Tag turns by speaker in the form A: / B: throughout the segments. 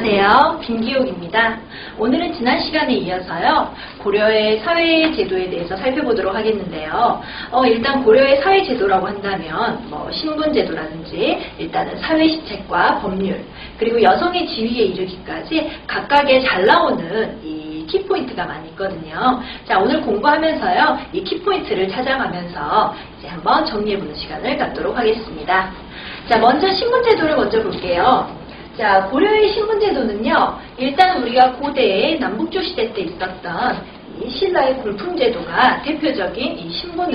A: 안녕하세요. 김기옥입니다. 오늘은 지난 시간에 이어서요. 고려의 사회제도에 대해서 살펴보도록 하겠는데요. 일단 고려의 사회제도라고 한다면 신분제도라든지 일단은 사회시책과 법률 그리고 여성의 지위에 이르기까지 각각의 잘 나오는 이 키포인트가 많이 있거든요. 자, 오늘 공부하면서요. 이 키포인트를 찾아가면서 이제 한번 정리해보는 시간을 갖도록 하겠습니다. 자, 먼저 신분제도를 먼저 볼게요. 자, 고려의 신분제도는요, 일단 우리가 고대의 남북조 시대 때 있었던 이 신라의 골품제도가 대표적인 이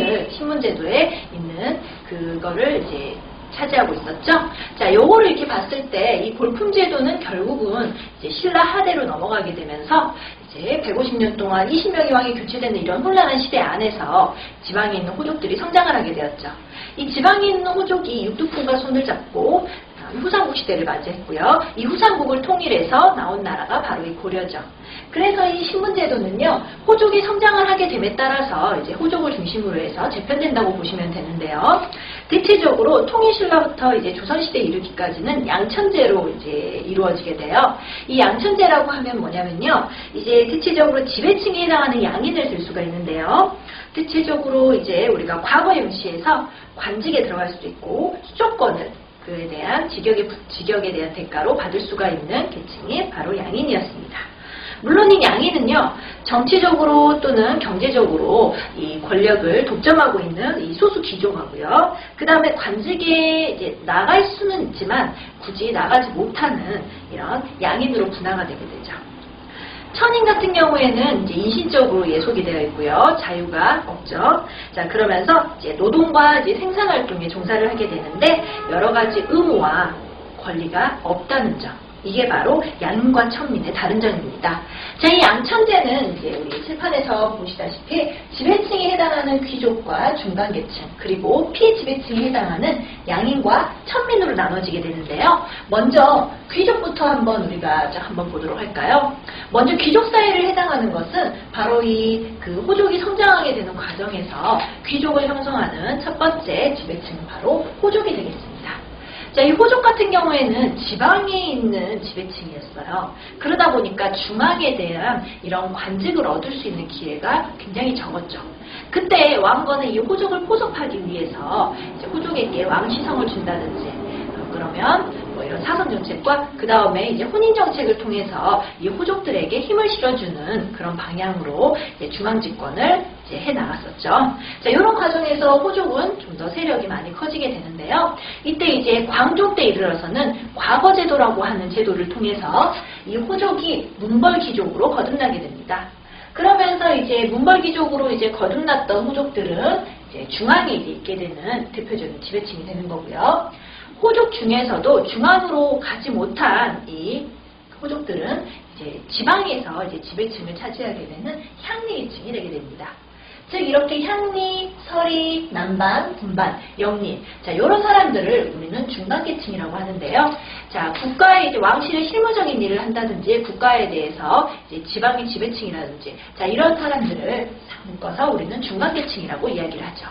A: 신분제도에 있는 그거를 이제 차지하고 있었죠. 자, 요거를 이렇게 봤을 때 이 골품제도는 결국은 이제 신라 하대로 넘어가게 되면서 이제 150년 동안 20명의 왕이 교체되는 이런 혼란한 시대 안에서 지방에 있는 호족들이 성장을 하게 되었죠. 이 지방에 있는 호족이 육두풍과 손을 잡고 후삼국 시대를 맞이했고요. 이 후삼국을 통일해서 나온 나라가 바로 이 고려죠. 그래서 이 신분제도는요, 호족이 성장을 하게 됨에 따라서 이제 호족을 중심으로 해서 재편된다고 보시면 되는데요. 대체적으로 통일신라부터 이제 조선시대에 이르기까지는 양천제로 이제 이루어지게 돼요. 이 양천제라고 하면 뭐냐면요, 이제 대체적으로 지배층에 해당하는 양인을 들 수가 있는데요. 대체적으로 이제 우리가 과거 명시에서 관직에 들어갈 수도 있고 수족권을 그에 대한 직역에 대한 대가로 받을 수가 있는 계층이 바로 양인이었습니다. 물론 이 양인은요, 정치적으로 또는 경제적으로 이 권력을 독점하고 있는 이 소수 귀족하고요. 그 다음에 관직에 이제 나갈 수는 있지만 굳이 나가지 못하는 이런 양인으로 분화가 되게 되죠. 천인 같은 경우에는 이제 인신적으로 예속이 되어 있고요. 자유가 없죠. 자, 그러면서 이제 노동과 이제 생산활동에 종사를 하게 되는데 여러 가지 의무와 권리가 없다는 점. 이게 바로 양인과 천민의 다른 점입니다. 자, 이 양천제는 이제 우리 칠판에서 보시다시피 지배층에 해당하는 귀족과 중간계층 그리고 피지배층에 해당하는 양인과 천민으로 나눠지게 되는데요. 먼저 귀족부터 우리가 한번 보도록 할까요? 먼저 귀족 사회를 해당하는 것은 바로 그 호족이 성장하게 되는 과정에서 귀족을 형성하는 첫 번째 지배층은 바로 호족이 되겠습니다. 자, 이 호족 같은 경우에는 지방에 있는 지배층이었어요. 그러다 보니까 중앙에 대한 이런 관직을 얻을 수 있는 기회가 굉장히 적었죠. 그때 왕건은 이 호족을 포섭하기 위해서 이제 호족에게 왕시성을 준다든지 그러면 이런 사선 정책과 그 다음에 이제 혼인 정책을 통해서 이 호족들에게 힘을 실어주는 그런 방향으로 이제 중앙 집권을 이제 해 나갔었죠. 자, 이런 과정에서 호족은 좀 더 세력이 많이 커지게 되는데요. 이때 이제 광종 때 이르러서는 과거제도라고 하는 제도를 통해서 이 호족이 문벌귀족으로 거듭나게 됩니다. 그러면서 이제 문벌귀족으로 이제 거듭났던 호족들은 이제 중앙에 이제 있게 되는 대표적인 지배층이 되는 거고요. 호족 중에서도 중앙으로 가지 못한 이 호족들은 이제 지방에서 이제 지배층을 차지하게 되는 향리층이 되게 됩니다. 즉 이렇게 향리, 서리, 남반, 분반, 영리, 자 이런 사람들을 우리는 중간계층이라고 하는데요. 자, 국가의 이제 왕실의 실무적인 일을 한다든지 국가에 대해서 이제 지방의 지배층이라든지 자 이런 사람들을 묶어서 우리는 중간계층이라고 이야기를 하죠.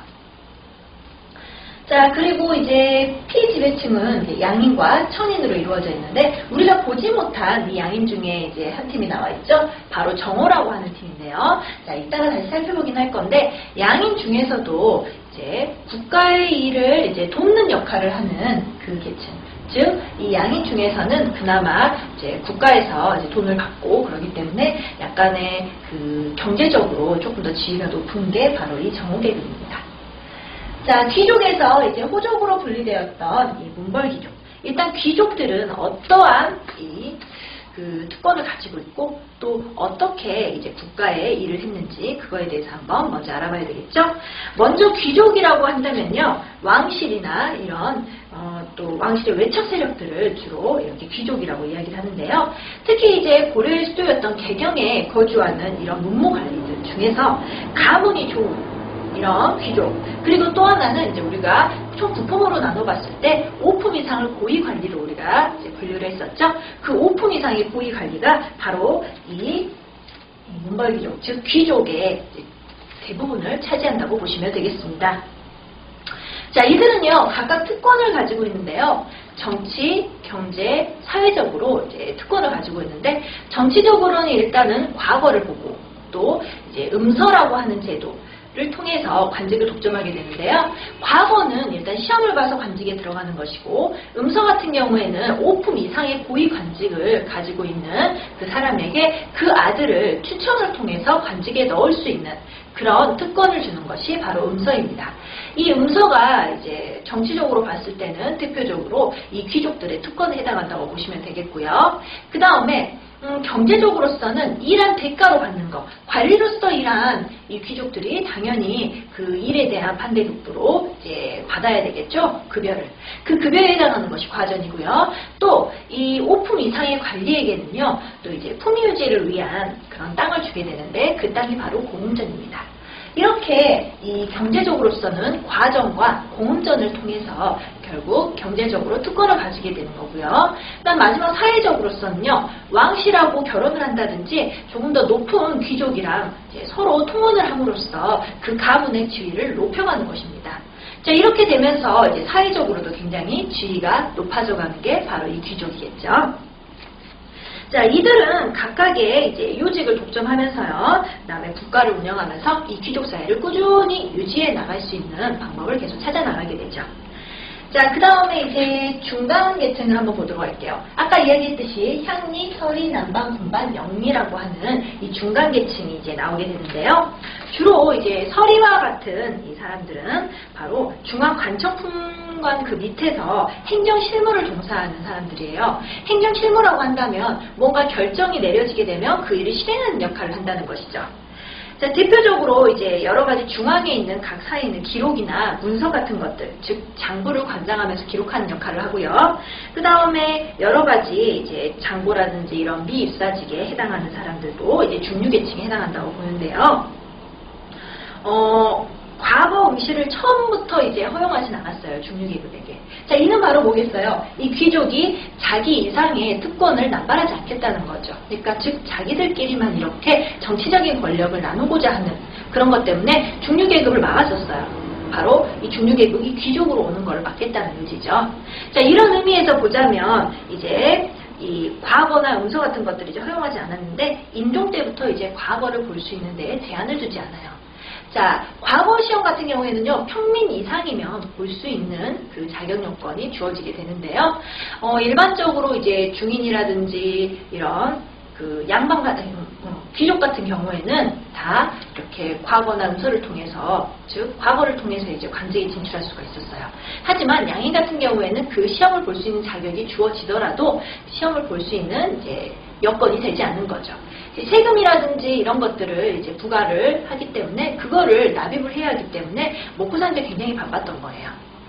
A: 자, 그리고 이제 피지배층은 양인과 천인으로 이루어져 있는데 우리가 보지 못한 이 양인 중에 이제 한 팀이 나와 있죠. 바로 정호라고 하는 팀인데요. 자, 이따가 다시 살펴보긴 할 건데 양인 중에서도 이제 국가의 일을 이제 돕는 역할을 하는 그 계층. 즉, 이 양인 중에서는 그나마 이제 국가에서 이제 돈을 받고 그러기 때문에 약간의 그 경제적으로 조금 더 지위가 높은 게 바로 이 정호계급입니다. 자, 귀족에서 이제 호족으로 분리되었던 이 문벌귀족. 일단 귀족들은 어떠한 그 특권을 가지고 있고 또 어떻게 이제 국가에 일을 했는지 그거에 대해서 한번 먼저 알아봐야 되겠죠. 먼저 귀족이라고 한다면요, 왕실이나 이런 또 왕실의 외척 세력들을 주로 이렇게 귀족이라고 이야기를 하는데요. 특히 이제 고려의 수도였던 개경에 거주하는 이런 문무 관리들 중에서 가문이 좋은 이런 귀족, 그리고 또 하나는 이제 우리가 총 9품으로 나눠봤을 때 5품 이상을 고위 관리로 우리가 이제 분류를 했었죠. 그 5품 이상의 고위 관리가 바로 이 문벌귀족, 즉 귀족의 대부분을 차지한다고 보시면 되겠습니다. 자, 이들은요 각각 특권을 가지고 있는데요. 정치, 경제, 사회적으로 이제 특권을 가지고 있는데, 정치적으로는 일단은 과거를 보고 또 이제 음서라고 하는 제도를 통해서 관직을 독점하게 되는데요. 과거는 일단 시험을 봐서 관직에 들어가는 것이고, 음서 같은 경우에는 5품 이상의 고위 관직을 가지고 있는 그 사람에게 그 아들을 추천을 통해서 관직에 넣을 수 있는 그런 특권을 주는 것이 바로 음서입니다. 이 음서가 이제 정치적으로 봤을 때는 대표적으로 이 귀족들의 특권에 해당한다고 보시면 되겠고요. 그 다음에 경제적으로서는 일한 대가로 받는 것, 관리로서 일한 이 귀족들이 당연히 그 일에 대한 반대급부로 이제 받아야 되겠죠, 급여를. 그 급여에 해당하는 것이 과전이고요. 또 이 5품 이상의 관리에게는요, 또 이제 품위유지를 위한 그런 땅을 주게 되는데 그 땅이 바로 공음전입니다. 이렇게 이 경제적으로서는 과전과 공음전을 통해서 결국 경제적으로 특권을 가지게 되는 거고요. 그다음 마지막 사회적으로서는요, 왕실하고 결혼을 한다든지 조금 더 높은 귀족이랑 이제 서로 통혼을 함으로써 그 가문의 지위를 높여가는 것입니다. 자, 이렇게 되면서 이제 사회적으로도 굉장히 지위가 높아져가는 게 바로 이 귀족이겠죠. 자, 이들은 각각의 이제 요직을 독점하면서요, 그다음에 국가를 운영하면서 이 귀족 사회를 꾸준히 유지해 나갈 수 있는 방법을 계속 찾아 나가게 되죠. 자, 그 다음에 이제 중간 계층을 한번 보도록 할게요. 아까 이야기했듯이 향리, 서리, 남방, 군반, 영리라고 하는 이 중간 계층이 이제 나오게 되는데요. 주로 이제 서리와 같은 이 사람들은 바로 중앙관청품관 그 밑에서 행정실무를 종사하는 사람들이에요. 행정실무라고 한다면 뭔가 결정이 내려지게 되면 그 일을 실행하는 역할을 한다는 것이죠. 자, 대표적으로 이제 여러 가지 중앙에 있는 각 사이에 있는 기록이나 문서 같은 것들, 즉 장부를 관장하면서 기록하는 역할을 하고요. 그 다음에 여러 가지 이제 장보라든지 이런 미입사직에 해당하는 사람들도 이제 중류계층에 해당한다고 보는데요. 과거 응시를 처음부터 이제 허용하진 않았어요, 중류계급에게. 자, 이는 바로 뭐겠어요? 이 귀족이 자기 이상의 특권을 남발하지 않겠다는 거죠. 그러니까 즉 자기들끼리만 이렇게 정치적인 권력을 나누고자 하는 그런 것 때문에 중류계급을 막았었어요. 바로 이 중류계급이 귀족으로 오는 걸 막겠다는 의지죠. 자, 이런 의미에서 보자면 이제 이 과거나 음서 같은 것들이 이제 허용하지 않았는데 인종 때부터 이제 과거를 볼 수 있는 데에 제한을 두지 않아요. 자, 과거 시험 같은 경우에는요, 평민 이상이면 볼 수 있는 그 자격 요건이 주어지게 되는데요. 일반적으로 이제 중인이라든지 이런 그 양반 같은 귀족 같은 경우에는 다 이렇게 과거나 음서를 통해서, 즉 과거를 통해서 이제 관직에 진출할 수가 있었어요. 하지만 양인 같은 경우에는 그 시험을 볼 수 있는 자격이 주어지더라도 시험을 볼 수 있는 이제 여건이 되지 않는 거죠. 세금이라든지 이런 것들을 이제 부과를 하기 때문에 그거를 납입을 해야 하기 때문에 먹고 사는데 굉장히 바빴던 거예요.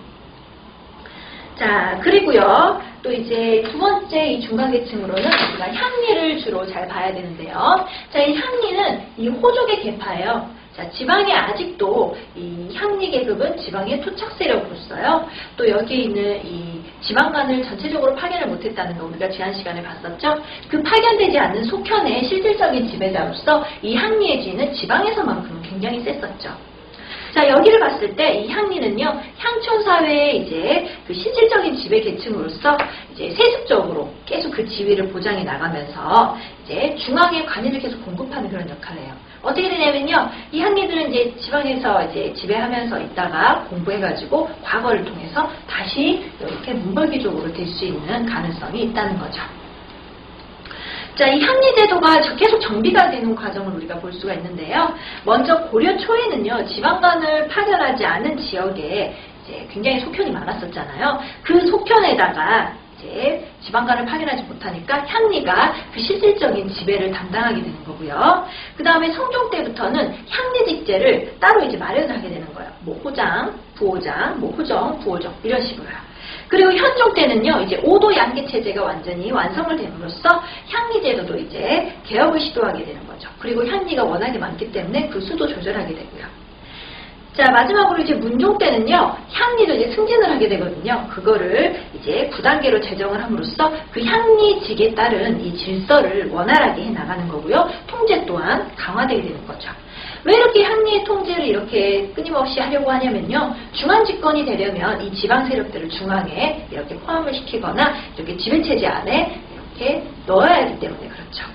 A: 자, 그리고요, 또 이제 두 번째 이 중간계층으로는 우리가 향리를 주로 잘 봐야 되는데요. 자, 이 향리는 이 호족의 계파예요. 자, 지방에 아직도 이 향리 계급은 지방의 토착 세력으로서요. 또 여기에 있는 이 지방간을 전체적으로 파견을 못했다는 거 우리가 지난 시간에 봤었죠. 그 파견되지 않는 속현의 실질적인 지배자로서 이 향리의 지위는 지방에서만큼은 굉장히 셌었죠. 자, 여기를 봤을 때 이 향리는요, 향촌 사회의 이제 그 실질적인 지배 계층으로서 이제 세습적으로 계속 그 지위를 보장해 나가면서 이제 중앙의 관리를 계속 공급하는 그런 역할을 해요. 어떻게 되냐면요, 이 향리들은 이제 지방에서 이제 지배하면서 있다가 공부해가지고 과거를 통해서 다시 이렇게 문벌귀족으로 될 수 있는 가능성이 있다는 거죠. 자, 이 향리제도가 계속 정비가 되는 과정을 우리가 볼 수가 있는데요. 먼저 고려 초에는요, 지방간을 파견하지 않은 지역에 이제 굉장히 속현이 많았었잖아요. 그 속현에다가 이제 지방간을 파견하지 못하니까 향리가 그 실질적인 지배를 담당하게 되는 거고요. 그 다음에 성종 때부터는 향리직제를 따로 이제 마련을 하게 되는 거예요. 뭐 호장, 부호장, 뭐 호정, 부호정 이런 식으로요. 그리고 현종 때는요, 이제 5도 양계 체제가 완전히 완성을 됨으로써 향리 제도도 이제 개혁을 시도하게 되는 거죠. 그리고 향리가 워낙에 많기 때문에 그 수도 조절하게 되고요. 자, 마지막으로 이제 문종 때는요, 향리도 이제 승진을 하게 되거든요. 그거를 이제 9단계로 제정을 함으로써 그 향리직에 따른 이 질서를 원활하게 해 나가는 거고요. 통제 또한 강화되게 되는 거죠. 왜 이렇게 향리의 통제를 이렇게 끊임없이 하려고 하냐면요. 중앙 집권이 되려면 이 지방 세력들을 중앙에 이렇게 포함을 시키거나 이렇게 지배체제 안에 이렇게 넣어야 하기 때문에 그렇죠.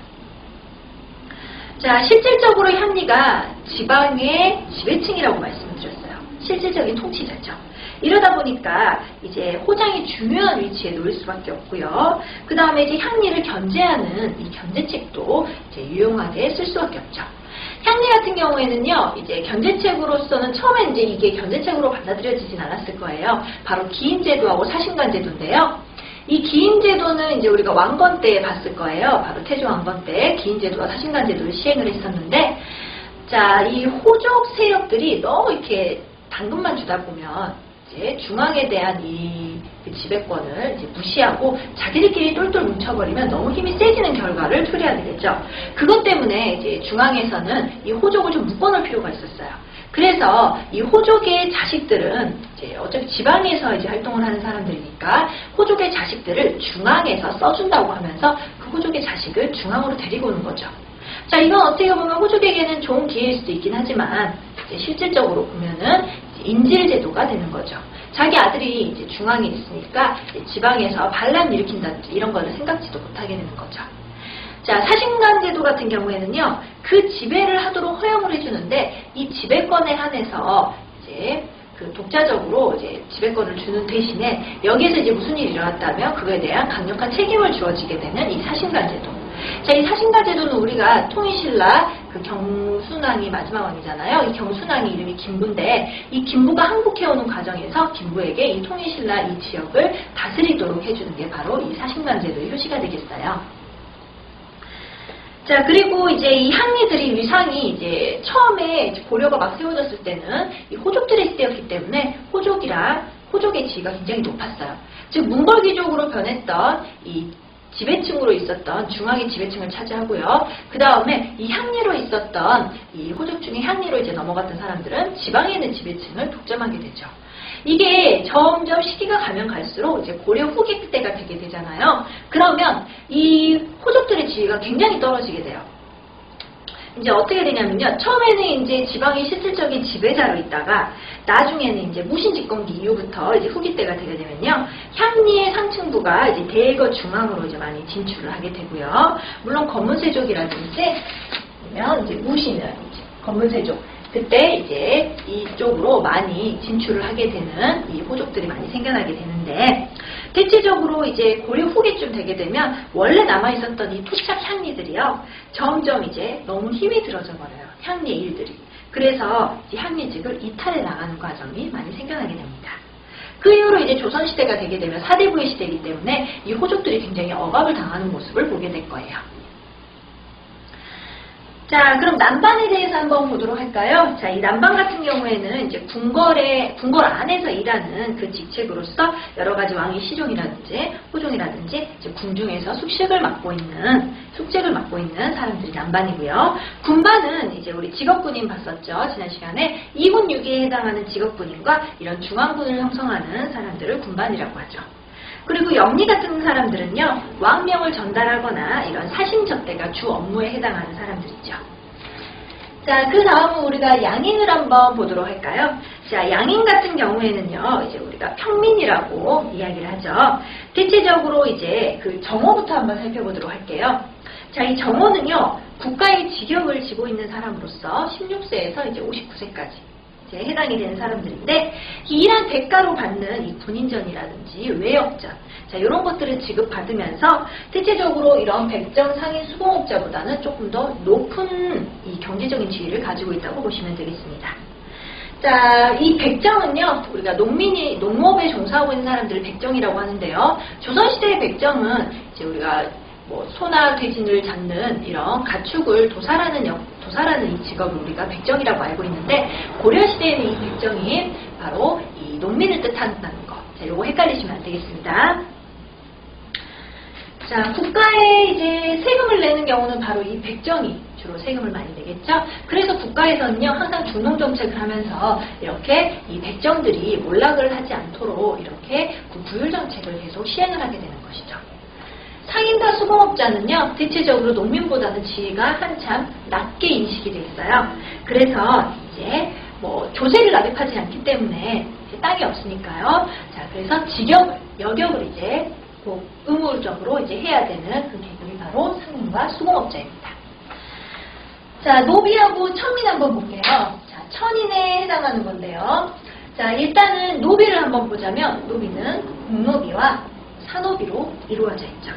A: 자, 실질적으로 향리가 지방의 지배층이라고 말씀드렸어요. 실질적인 통치자죠. 이러다 보니까 이제 호장이 중요한 위치에 놓일 수밖에 없고요. 그 다음에 이제 향리를 견제하는 이 견제책도 이제 유용하게 쓸 수밖에 없죠. 향리 같은 경우에는요, 이제 견제책으로서는 처음에 이제 이게 견제책으로 받아들여지진 않았을 거예요. 바로 기인제도하고 사신관제도인데요. 이 기인제도는 이제 우리가 왕건 때 봤을 거예요. 바로 태조 왕건 때 기인제도와 사신관제도를 시행을 했었는데, 자, 이 호족 세력들이 너무 이렇게 당근만 주다 보면 이제 중앙에 대한 그 지배권을 이제 무시하고 자기들끼리 똘똘 뭉쳐버리면 너무 힘이 세지는 결과를 초래하게 되죠. 그것 때문에 이제 중앙에서는 이 호족을 좀 묶어놓을 필요가 있었어요. 그래서 이 호족의 자식들은 이제 어차피 지방에서 이제 활동을 하는 사람들이니까 호족의 자식들을 중앙에서 써준다고 하면서 그 호족의 자식을 중앙으로 데리고 오는 거죠. 자, 이건 어떻게 보면 호족에게는 좋은 기회일 수도 있긴 하지만 이제 실질적으로 보면은 인질 제도가 되는 거죠. 자기 아들이 이제 중앙에 있으니까 지방에서 반란 일으킨다든지 이런 거를 생각지도 못하게 되는 거죠. 자, 사신관 제도 같은 경우에는요, 그 지배를 하도록 허용을 해주는데 이 지배권에 한해서 이제 그 독자적으로 이제 지배권을 주는 대신에 여기에서 이제 무슨 일이 일어났다면 그거에 대한 강력한 책임을 주어지게 되는 이 사신관 제도. 자, 이 사신관 제도는 우리가 통일신라 그 경순왕이 마지막 왕이잖아요. 이 경순왕이 이름이 김부인데 이 김부가 항복해오는 과정에서 김부에게 이 통일신라 이 지역을 다스리도록 해주는 게 바로 이 사신관 제도의 효시가 되겠어요. 자, 그리고 이제 이 향리들이 위상이 이제 처음에 고려가 막 세워졌을 때는 이 호족들의 시대였기 때문에 호족의 지위가 굉장히 높았어요. 즉 몽골귀족으로 변했던 이 지배층으로 있었던 중앙의 지배층을 차지하고요. 그 다음에 이 향리로 있었던 이 호족 중에 향리로 이제 넘어갔던 사람들은 지방에 있는 지배층을 독점하게 되죠. 이게 점점 시기가 가면 갈수록 이제 고려 후기 때가 되게 되잖아요. 그러면 이 호족들의 지위가 굉장히 떨어지게 돼요. 이제 어떻게 되냐면요. 처음에는 이제 지방의 실질적인 지배자로 있다가 나중에는 이제 무신집권기 이후부터 이제 후기 때가 되게 되면요. 향리의 상층부가 이제 대거 중앙으로 이제 많이 진출을 하게 되고요. 물론 검문세족이라든지 아니면 이제 무신은 이제 검문세족 그때 이제 이쪽으로 많이 진출을 하게 되는 이 호족들이 많이 생겨나게 되는데 대체적으로 이제 고려 후기쯤 되게 되면 원래 남아있었던 이 토착 향리들이요. 점점 이제 너무 힘이 들어져 버려요. 향리의 일들이. 그래서 이 향리직을 이탈해 나가는 과정이 많이 생겨나게 됩니다. 그 이후로 이제 조선시대가 되게 되면 사대부의 시대이기 때문에 이 호족들이 굉장히 억압을 당하는 모습을 보게 될 거예요. 자, 그럼 남반에 대해서 한번 보도록 할까요? 자, 이 남반 같은 경우에는 이제 궁궐 안에서 일하는 그 직책으로서 여러 가지 왕의 시종이라든지 호종이라든지 이제 궁중에서 숙직을 맡고 있는 사람들이 남반이고요. 군반은 이제 우리 직업군인 봤었죠. 지난 시간에 2군 6위에 해당하는 직업군인과 이런 중앙군을 형성하는 사람들을 군반이라고 하죠. 그리고 영리 같은 사람들은요, 왕명을 전달하거나 이런 사심접대가 주 업무에 해당하는 사람들이죠. 자, 그 다음은 우리가 양인을 한번 보도록 할까요? 자, 양인 같은 경우에는요, 이제 우리가 평민이라고 이야기를 하죠. 대체적으로 이제 그 정호부터 한번 살펴보도록 할게요. 자, 이 정호는요, 국가의 직역을 지고 있는 사람으로서 16세에서 이제 59세까지 해당이 되는 사람들인데 이러한 대가로 받는 이 군인전이라든지 외역전 자 이런 것들을 지급받으면서 대체적으로 이런 백정 상인 수공업자보다는 조금 더 높은 이 경제적인 지위를 가지고 있다고 보시면 되겠습니다. 자, 이 백정은요, 우리가 농업에 종사하고 있는 사람들을 백정이라고 하는데요. 조선시대의 백정은 이제 우리가 뭐 소나 돼지를 잡는 이런 가축을 도살하는 이 직업을 우리가 백정이라고 알고 있는데 고려 시대에는 이 백정이 바로 이 농민을 뜻한다는 거. 자, 요거 헷갈리시면 안 되겠습니다. 자, 국가에 이제 세금을 내는 경우는 바로 이 백정이 주로 세금을 많이 내겠죠. 그래서 국가에서는요 항상 중농 정책을 하면서 이렇게 이 백정들이 몰락을 하지 않도록 이렇게 그 구율 정책을 계속 시행을 하게 되는 것이죠. 상인과 수공업자는요, 대체적으로 농민보다는 지위가 한참 낮게 인식이 돼 있어요. 그래서 이제 뭐 조세를 납입하지 않기 때문에 이제 땅이 없으니까요. 자, 그래서 직역을, 여격을 이제 꼭 의무적으로 이제 해야 되는 그 계급이 바로 상인과 수공업자입니다. 자, 노비하고 천민 한번 볼게요. 자, 천인에 해당하는 건데요. 자, 일단은 노비를 한번 보자면 노비는 공노비와 사노비로 이루어져 있죠.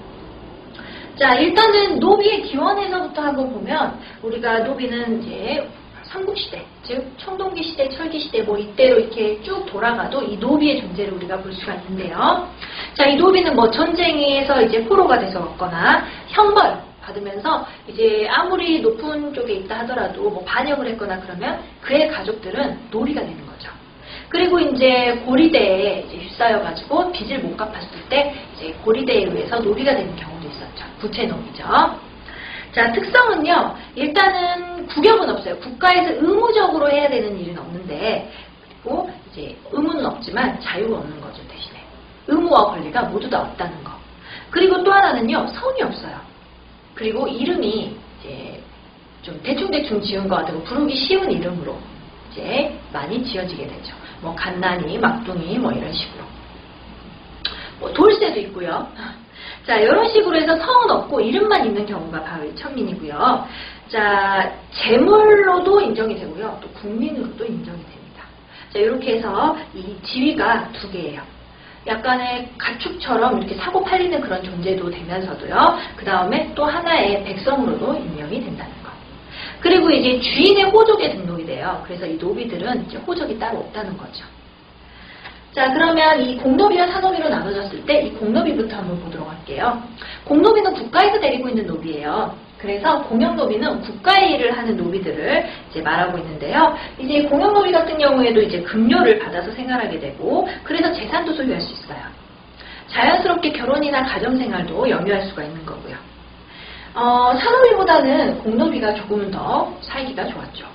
A: 자, 일단은 노비의 기원에서부터 한번 보면 우리가 노비는 이제 삼국시대, 즉 청동기 시대, 철기 시대 뭐 이때로 이렇게 쭉 돌아가도 이 노비의 존재를 우리가 볼 수가 있는데요. 자, 이 노비는 뭐 전쟁에서 이제 포로가 돼서 왔거나 형벌 받으면서 이제 아무리 높은 쪽에 있다 하더라도 뭐 반역을 했거나 그러면 그의 가족들은 노비가 되는 거죠. 그리고 이제 고리대에 이제 휩싸여가지고 빚을 못 갚았을 때 이제 고리대에 의해서 노비가 되는 경우도 있었죠. 부채노비죠. 자, 특성은요, 일단은 국역은 없어요. 국가에서 의무적으로 해야 되는 일은 없는데, 그리고 이제 의무는 없지만 자유가 없는 거죠, 대신에. 의무와 권리가 모두 다 없다는 거. 그리고 또 하나는요, 성이 없어요. 그리고 이름이 이제 좀 대충대충 지은 것 같고 부르기 쉬운 이름으로 이제 많이 지어지게 되죠. 뭐 갓난이, 막둥이 뭐 이런 식으로. 뭐 돌쇠도 있고요. 자, 이런 식으로 해서 성은 없고 이름만 있는 경우가 바로 천민이고요. 자, 재물로도 인정이 되고요. 또 국민으로도 인정이 됩니다. 자, 이렇게 해서 이 지위가 두 개예요. 약간의 가축처럼 이렇게 사고 팔리는 그런 존재도 되면서도요. 그 다음에 또 하나의 백성으로도 인정이 된다는 거. 그리고 이제 주인의 호족에 등록이 돼요. 그래서 이 노비들은 이제 호족이 따로 없다는 거죠. 자, 그러면 이 공노비와 사노비로 나눠졌을 때 이 공노비부터 한번 보도록 할게요. 공노비는 국가에서 데리고 있는 노비예요. 그래서 공역노비는 국가의 일을 하는 노비들을 이제 말하고 있는데요. 이제 공역노비 같은 경우에도 이제 급료를 받아서 생활하게 되고, 그래서 재산도 소유할 수 있어요. 자연스럽게 결혼이나 가정생활도 영위할 수가 있는 거고요. 사노비보다는 공노비가 조금은 더 살기가 좋았죠.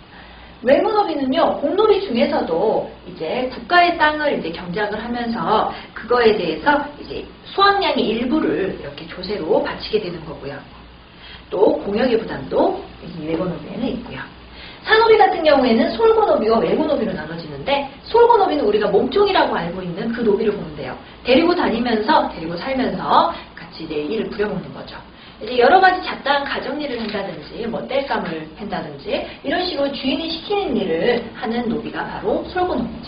A: 외무노비는요, 공노비 중에서도 이제 국가의 땅을 이제 경작을 하면서 그거에 대해서 이제 수확량의 일부를 이렇게 조세로 바치게 되는 거고요. 또 공역의 부담도 이 외고노비에는 있고요. 사노비 같은 경우에는 솔고노비와 외고노비로 나눠지는데, 솔고노비는 우리가 몸종이라고 알고 있는 그 노비를 보면 돼요. 데리고 다니면서, 데리고 살면서 같이 이제 일을 부려먹는 거죠. 이제 여러 가지 잡다한 가정일을 한다든지, 뭐 땔감을 팬다든지 이런 식으로 주인이 시키는 일을 하는 노비가 바로 솔고노비죠.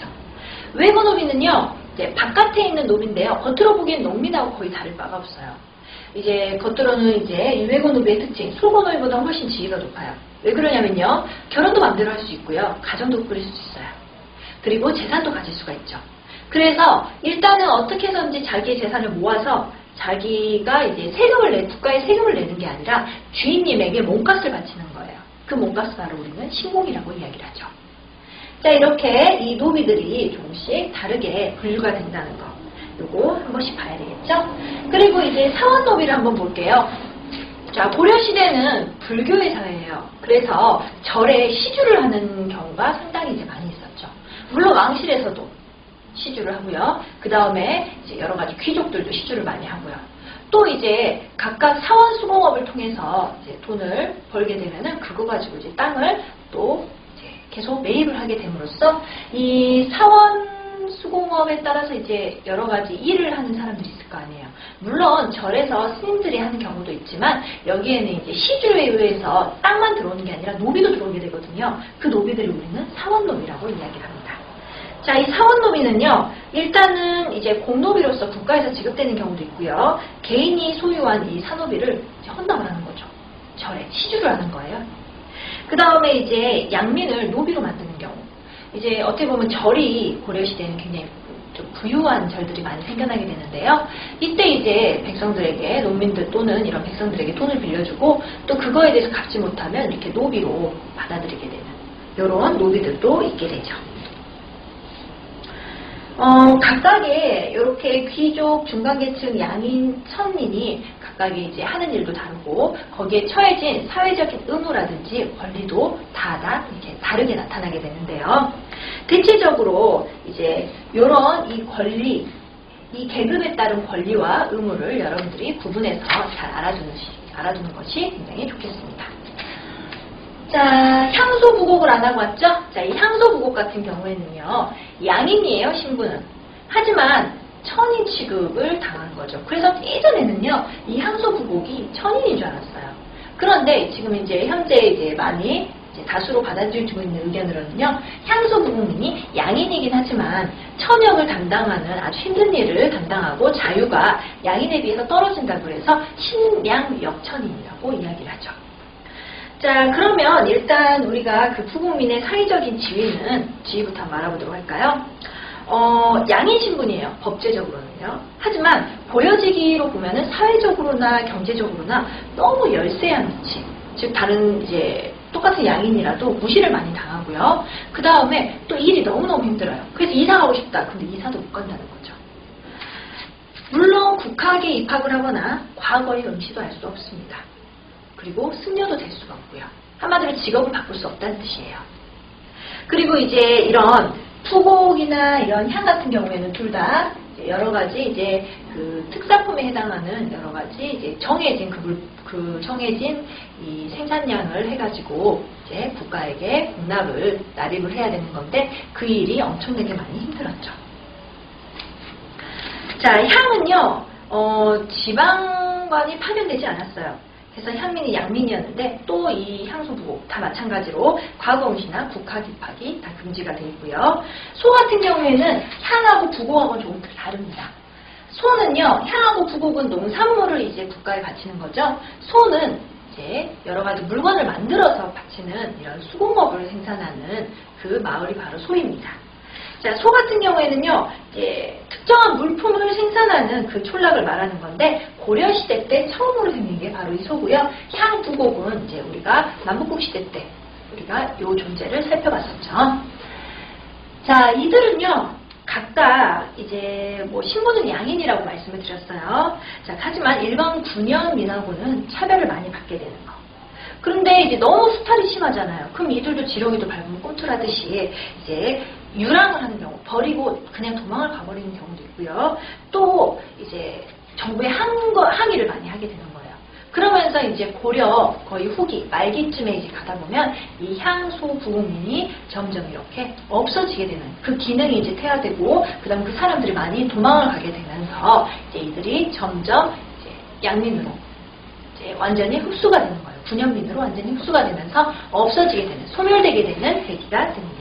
A: 외고노비는요, 이제 바깥에 있는 노비인데요. 겉으로 보기엔 농민하고 거의 다를 바가 없어요. 이제 겉으로는 이제 이 외고노비의 특징, 솔고노비보다 훨씬 지위가 높아요. 왜 그러냐면요, 결혼도 마음대로 할 수 있고요, 가정도 꾸릴 수 있어요. 그리고 재산도 가질 수가 있죠. 그래서 일단은 어떻게 해서든지 자기의 재산을 모아서 자기가 이제 국가에 세금을 내는 게 아니라 주인님에게 몸값을 바치는 거예요. 그 몸값을 바로 우리는 신공이라고 이야기를 하죠. 자, 이렇게 이 노비들이 조금씩 다르게 분류가 된다는 거. 요거 한 번씩 봐야 되겠죠? 그리고 이제 사원노비를 한번 볼게요. 자, 고려시대는 불교의 사회예요. 그래서 절에 시주를 하는 경우가 상당히 이제 많이 있었죠. 물론 왕실에서도 시주를 하고요. 그 다음에 이제 여러 가지 귀족들도 시주를 많이 하고요. 또 이제 각각 사원 수공업을 통해서 이제 돈을 벌게 되면은 그거 가지고 이제 땅을 또 이제 계속 매입을 하게 됨으로써 이 사원 수공업에 따라서 이제 여러 가지 일을 하는 사람들이 있을 거 아니에요. 물론 절에서 스님들이 하는 경우도 있지만 여기에는 이제 시주에 의해서 땅만 들어오는 게 아니라 노비도 들어오게 되거든요. 그 노비들을 우리는 사원노비라고 이야기를 합니다. 자, 이 사원노비는요, 일단은 이제 공노비로서 국가에서 지급되는 경우도 있고요. 개인이 소유한 이 사노비를 이제 헌납을 하는 거죠. 절에 시주를 하는 거예요. 그 다음에 이제 양민을 노비로 만드는 경우. 이제 어떻게 보면 절이 고려시대에는 굉장히 좀 부유한 절들이 많이 생겨나게 되는데요. 이때 이제 백성들에게, 농민들 또는 이런 백성들에게 돈을 빌려주고 또 그거에 대해서 갚지 못하면 이렇게 노비로 받아들이게 되는 이런 노비들도 있게 되죠. 각각의 이렇게 귀족, 중간계층, 양인, 천민이 각각의 이제 하는 일도 다르고 거기에 처해진 사회적인 의무라든지 권리도 다 이렇게 다르게 나타나게 되는데요. 대체적으로 이제 이런 이 권리, 이 계급에 따른 권리와 의무를 여러분들이 구분해서 잘 알아두는 것이 굉장히 좋겠습니다. 자, 향소부곡을 안 하고 왔죠? 자, 이 향소부곡 같은 경우에는요, 양인이에요, 신부는. 하지만 천인 취급을 당한 거죠. 그래서 예전에는요, 이 향소부곡이 천인인 줄 알았어요. 그런데 지금 이제 현재 이제 많이 다수로 받아들여지고 있는 의견으로는요, 향소부곡민이 양인이긴 하지만 천역을 담당하는 아주 힘든 일을 담당하고 자유가 양인에 비해서 떨어진다고 해서 신량역천인이라고 이야기를 하죠. 자, 그러면 일단 우리가 그 부국민의 사회적인 지위부터 한번 알아보도록 할까요? 양인 신분이에요. 법제적으로는요. 하지만 보여지기로 보면은 사회적으로나 경제적으로나 너무 열세한 위치. 즉 다른 이제 똑같은 양인이라도 무시를 많이 당하고요. 그 다음에 또 일이 너무너무 힘들어요. 그래서 이사 가고 싶다. 근데 이사도 못 간다는 거죠. 물론 국학에 입학을 하거나 과거의 응시도 할 수 없습니다. 그리고 승려도 될 수가 없고요. 한마디로 직업을 바꿀 수 없다는 뜻이에요. 그리고 이제 이런 푸곡이나 이런 향 같은 경우에는 둘 다 여러 가지 이제 그 특사품에 해당하는 여러 가지 이제 정해진 정해진 이 생산량을 해가지고 이제 국가에게 공납을 납입을 해야 되는 건데 그 일이 엄청나게 많이 힘들었죠. 자, 향은요 지방관이 파견되지 않았어요. 그래서 향민이 양민이었는데 또 이 향소부곡 다 마찬가지로 과거응시나 국학 입학이 다 금지가 되어 있고요. 소 같은 경우에는 향하고 부곡하고는 조금 다릅니다. 소는요, 향하고 부곡은 농산물을 이제 국가에 바치는 거죠. 소는 이제 여러 가지 물건을 만들어서 바치는 이런 수공업을 생산하는 그 마을이 바로 소입니다. 자, 소 같은 경우에는요, 이제 특정한 물품을 생산하는 그 촌락을 말하는 건데, 고려시대 때 처음으로 생긴 게 바로 이 소고요. 향, 부곡은 이제 우리가 남북국 시대 때 우리가 요 존재를 살펴봤었죠. 자, 이들은요, 각각 이제 뭐 신분은 양인이라고 말씀을 드렸어요. 자, 하지만 일반 군현민하고는 차별을 많이 받게 되는 거. 그런데 이제 너무 수탈이 심하잖아요. 그럼 이들도 지렁이도 밟으면 꼼틀하듯이 이제 유랑을 하는 경우, 버리고 그냥 도망을 가버리는 경우도 있고요. 또 이제 정부의 항의를 많이 하게 되는 거예요. 그러면서 이제 고려 거의 후기, 말기쯤에 이제 가다 보면 이 향소부국민이 점점 이렇게 없어지게 되는 그 기능이 이제 퇴화되고, 그 다음 그 사람들이 많이 도망을 가게 되면서 이제 이들이 점점 이제 양민으로 이제 완전히 흡수가 되는 거예요. 군현민으로 완전히 흡수가 되면서 없어지게 되는, 소멸되게 되는 계기가 됩니다.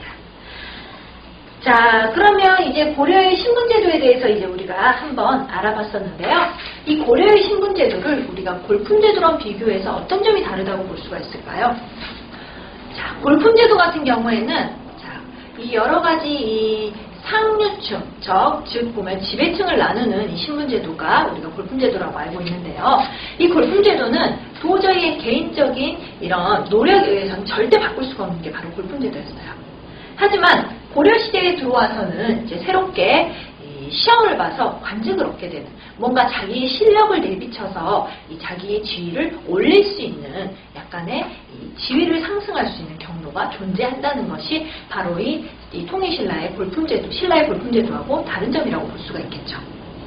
A: 자, 그러면 이제 고려의 신분제도에 대해서 이제 우리가 한번 알아봤었는데요. 이 고려의 신분제도를 우리가 골품제도랑 비교해서 어떤 점이 다르다고 볼 수가 있을까요? 자, 골품제도 같은 경우에는 자, 이 여러 가지 이 상류층, 즉 보면 지배층을 나누는 이 신분제도가 우리가 골품제도라고 알고 있는데요. 이 골품제도는 도저히 개인적인 이런 노력에 의해서는 절대 바꿀 수가 없는 게 바로 골품제도였어요. 하지만 고려시대에 들어와서는 이제 새롭게 이 시험을 봐서 관직을 얻게 되는, 뭔가 자기의 실력을 내비쳐서 이 자기의 지위를 올릴 수 있는 약간의 이 지위를 상승할 수 있는 경로가 존재한다는 것이 바로 이 통일신라의 골품제도, 신라의 골품제도하고 다른 점이라고 볼 수가 있겠죠.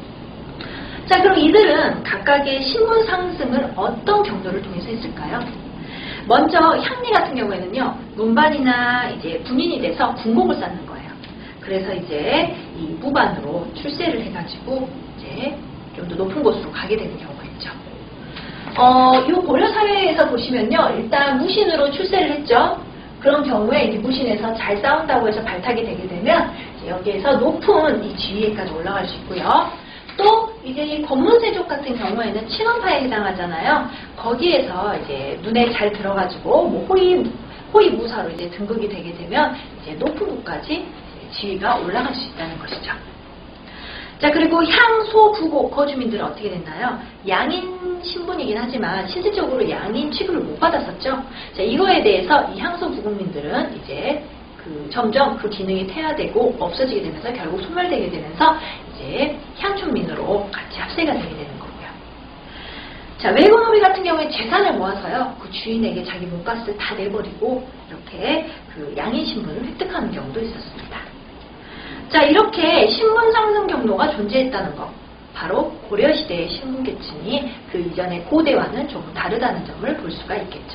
A: 자, 그럼 이들은 각각의 신분 상승을 어떤 경로를 통해서 했을까요? 먼저 향리 같은 경우에는요, 논반이나 이제 군인이 돼서 군복을 쌓는 거예요. 그래서 이제 이 무반으로 출세를 해가지고 이제 좀 더 높은 곳으로 가게 되는 경우가 있죠. 이 고려 사회에서 보시면요, 일단 무신으로 출세를 했죠. 그런 경우에 이제 무신에서 잘 싸운다고 해서 발탁이 되게 되면 이제 여기에서 높은 이 지위에까지 올라갈 수 있고요. 또 이제 이 권문세족 같은 경우에는 친원파에 해당하잖아요. 거기에서 이제 눈에 잘 들어가지고 뭐 호위무사로 이제 등극이 되게 되면 이제 높은 곳까지 지위가 올라갈 수 있다는 것이죠. 자, 그리고 향소, 부곡 거주민들은 어떻게 됐나요? 양인 신분이긴 하지만 실질적으로 양인 취급을 못 받았었죠. 자, 이거에 대해서 이 향소 부국민들은 이제 점점 그 기능이 퇴화되고 없어지게 되면서 결국 소멸되게 되면서 이제 향촌민으로 같이 합세가 되게 되는 거고요. 자, 외국노비 같은 경우에 재산을 모아서요, 그 주인에게 자기 몸값을 다 내버리고 이렇게 그 양인 신분을 획득하는 경우도 있었습니다. 자, 이렇게 신분 상승 경로가 존재했다는 것. 바로 고려시대의 신분계층이 그 이전의 고대와는 조금 다르다는 점을 볼 수가 있겠죠.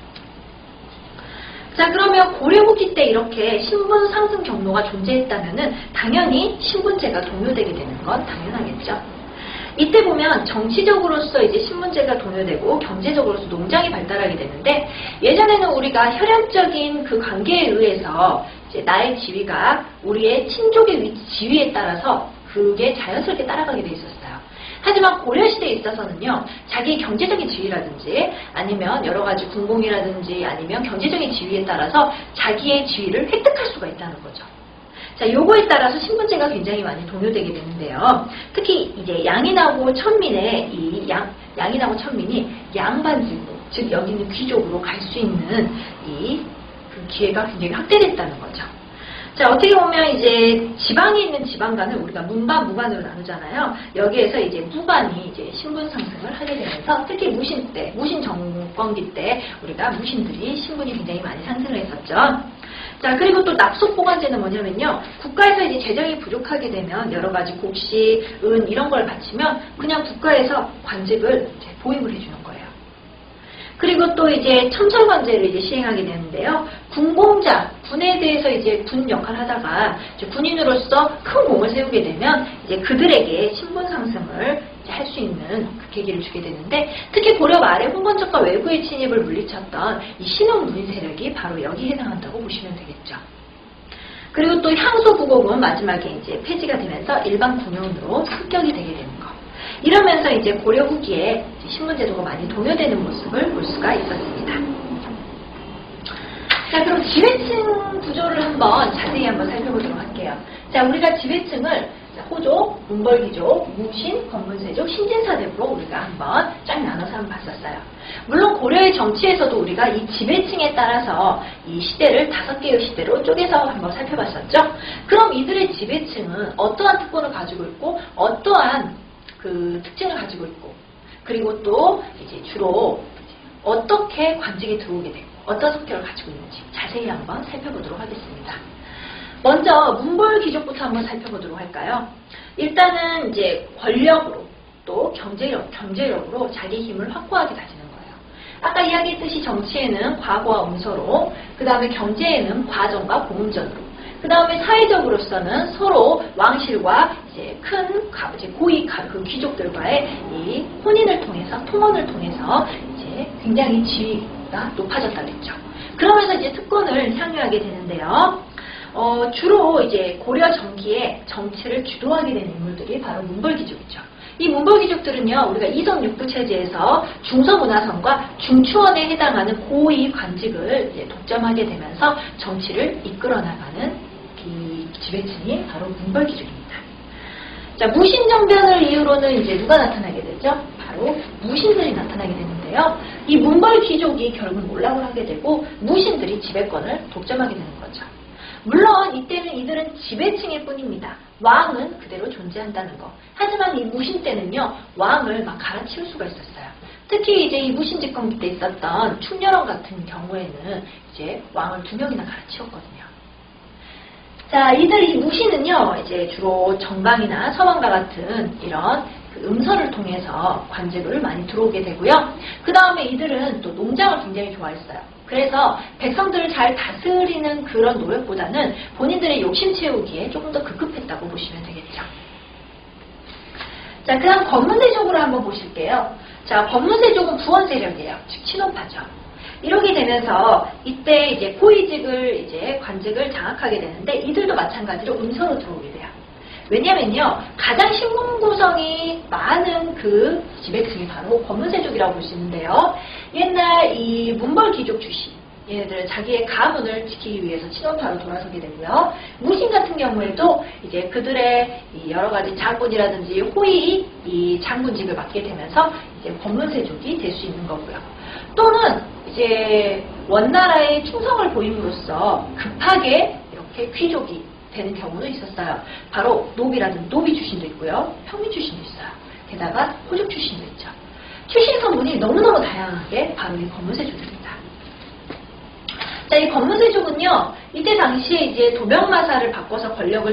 A: 자, 그러면 고려 후기 때 이렇게 신분 상승 경로가 존재했다면은 당연히 신분제가 동요되게 되는 건 당연하겠죠. 이때 보면 정치적으로서 이제 신분제가 동요되고 경제적으로서 농장이 발달하게 되는데, 예전에는 우리가 혈연적인 그 관계에 의해서 이제 나의 지위가 우리의 친족의 지위에 따라서 그게 자연스럽게 따라가게 돼 있었어요. 하지만 고려시대에 있어서는요, 자기의 경제적인 지위라든지 아니면 여러 가지 군공이라든지 아니면 경제적인 지위에 따라서 자기의 지위를 획득할 수가 있다는 거죠. 자, 요거에 따라서 신분제가 굉장히 많이 동요되게 되는데요. 특히 이제 양인하고 천민의 양인하고 천민이 양반직으로, 즉 여기 있는 귀족으로 갈 수 있는 그 기회가 굉장히 확대됐다는 거죠. 자, 어떻게 보면 이제 지방에 있는 지방간을 우리가 문반, 무반으로 나누잖아요. 여기에서 이제 무반이 이제 신분 상승을 하게 되면서 특히 무신 때, 무신 정권기 때 우리가 무신들이 신분이 굉장히 많이 상승을 했었죠. 자, 그리고 또 납속보관제는 뭐냐면요, 국가에서 이제 재정이 부족하게 되면 여러 가지 곡식, 은 이런 걸 바치면 그냥 국가에서 관직을 이제 보임을 해주는 거예요. 그리고 또 이제 첨철관제를 이제 시행하게 되는데요. 군공자, 군에 대해서 이제 군 역할을 하다가 이제 군인으로서 큰 공을 세우게 되면 이제 그들에게 신분 상승을 할 수 있는 그 계기를 주게 되는데, 특히 고려 말에 홍건적과 외구의 침입을 물리쳤던 이 신흥무인 세력이 바로 여기에 해당한다고 보시면 되겠죠. 그리고 또 향소부곡은 마지막에 이제 폐지가 되면서 일반 군용으로 습격이 되게 되는 거. 이러면서 이제 고려 후기에 신분제도가 많이 동요되는 모습을 볼 수가 있었습니다. 자, 그럼 지배층 구조를 한번 자세히 한번 살펴보도록 할게요. 자, 우리가 지배층을 호족, 문벌귀족, 무신, 권문세족, 신진사대부로 우리가 한번 쫙 나눠서 한번 봤었어요. 물론 고려의 정치에서도 우리가 이 지배층에 따라서 이 시대를 5개의 시대로 쪼개서 한번 살펴봤었죠. 그럼 이들의 지배층은 어떠한 특권을 가지고 있고 어떠한 그 특징을 가지고 있고, 그리고 또 이제 주로 어떻게 관직에 들어오게 되고 어떤 성격을 가지고 있는지 자세히 한번 살펴보도록 하겠습니다. 먼저 문벌귀족부터 한번 살펴보도록 할까요? 일단은 이제 권력으로 또 경제력으로 자기 힘을 확고하게 다지는 거예요. 아까 이야기했듯이 정치에는 과거와 음서로, 그 다음에 경제에는 과정과 공음전으로, 그 다음에 사회적으로서는 서로 왕실과 이제 큰 고위 그 귀족들과의 이 혼인을 통해서, 통혼을 통해서 이제 굉장히 지위가 높아졌다 그랬죠. 그러면서 이제 특권을 향유하게 되는데요. 주로 이제 고려 전기에 정치를 주도하게 된 인물들이 바로 문벌귀족이죠. 이 문벌귀족들은요, 우리가 이성 육부 체제에서 중서문화선과 중추원에 해당하는 고위 관직을 이제 독점하게 되면서 정치를 이끌어 나가는 이 지배층이 바로 문벌귀족입니다. 자, 무신정변을 이유로는 이제 누가 나타나게 되죠? 바로 무신들이 나타나게 되는데요. 이 문벌귀족이 결국 몰락을 하게 되고 무신들이 지배권을 독점하게 되는 거죠. 물론 이때는 이들은 지배층일 뿐입니다. 왕은 그대로 존재한다는 거. 하지만 이 무신 때는요, 왕을 막 갈아치울 수가 있었어요. 특히 이제 이 무신 집권기 때 있었던 충렬원 같은 경우에는 이제 왕을 2명이나 갈아치웠거든요. 자, 이 무신은요, 이제 주로 정방이나 서방과 같은 이런 음서를 통해서 관직을 많이 들어오게 되고요. 그 다음에 이들은 또 농장을 굉장히 좋아했어요. 그래서 백성들을 잘 다스리는 그런 노력보다는 본인들의 욕심 채우기에 조금 더 급급했다고 보시면 되겠죠. 자, 그 다음 권문세족으로 한번 보실게요. 자, 권문세족은 부원 세력이에요. 즉, 친원파죠. 이렇게 되면서 이때 이제 고위직을 이제 관직을 장악하게 되는데, 이들도 마찬가지로 음서로 들어오게 돼요. 왜냐면요, 가장 신분 구성이 많은 그 지배층이 바로 권문세족이라고 볼 수 있는데요. 옛날 이 문벌귀족 출신, 얘네들은 자기의 가문을 지키기 위해서 친원파로 돌아서게 되고요. 무신 같은 경우에도 이제 그들의 이 여러 가지 장군이라든지 호위 이 장군직을 맡게 되면서 이제 권문세족이 될 수 있는 거고요. 또는 이제 원나라의 충성을 보임으로써 급하게 이렇게 귀족이 되는 경우도 있었어요. 바로 노비라든 노비 출신도 있고요. 평민 출신도 있어요. 게다가 호족 출신도 있죠. 출신 성분이 너무너무 다양하게 바로 이 권문세족입니다. 자, 이 권문세족은요, 이때 당시에 이제 도병마사를 바꿔서 권력을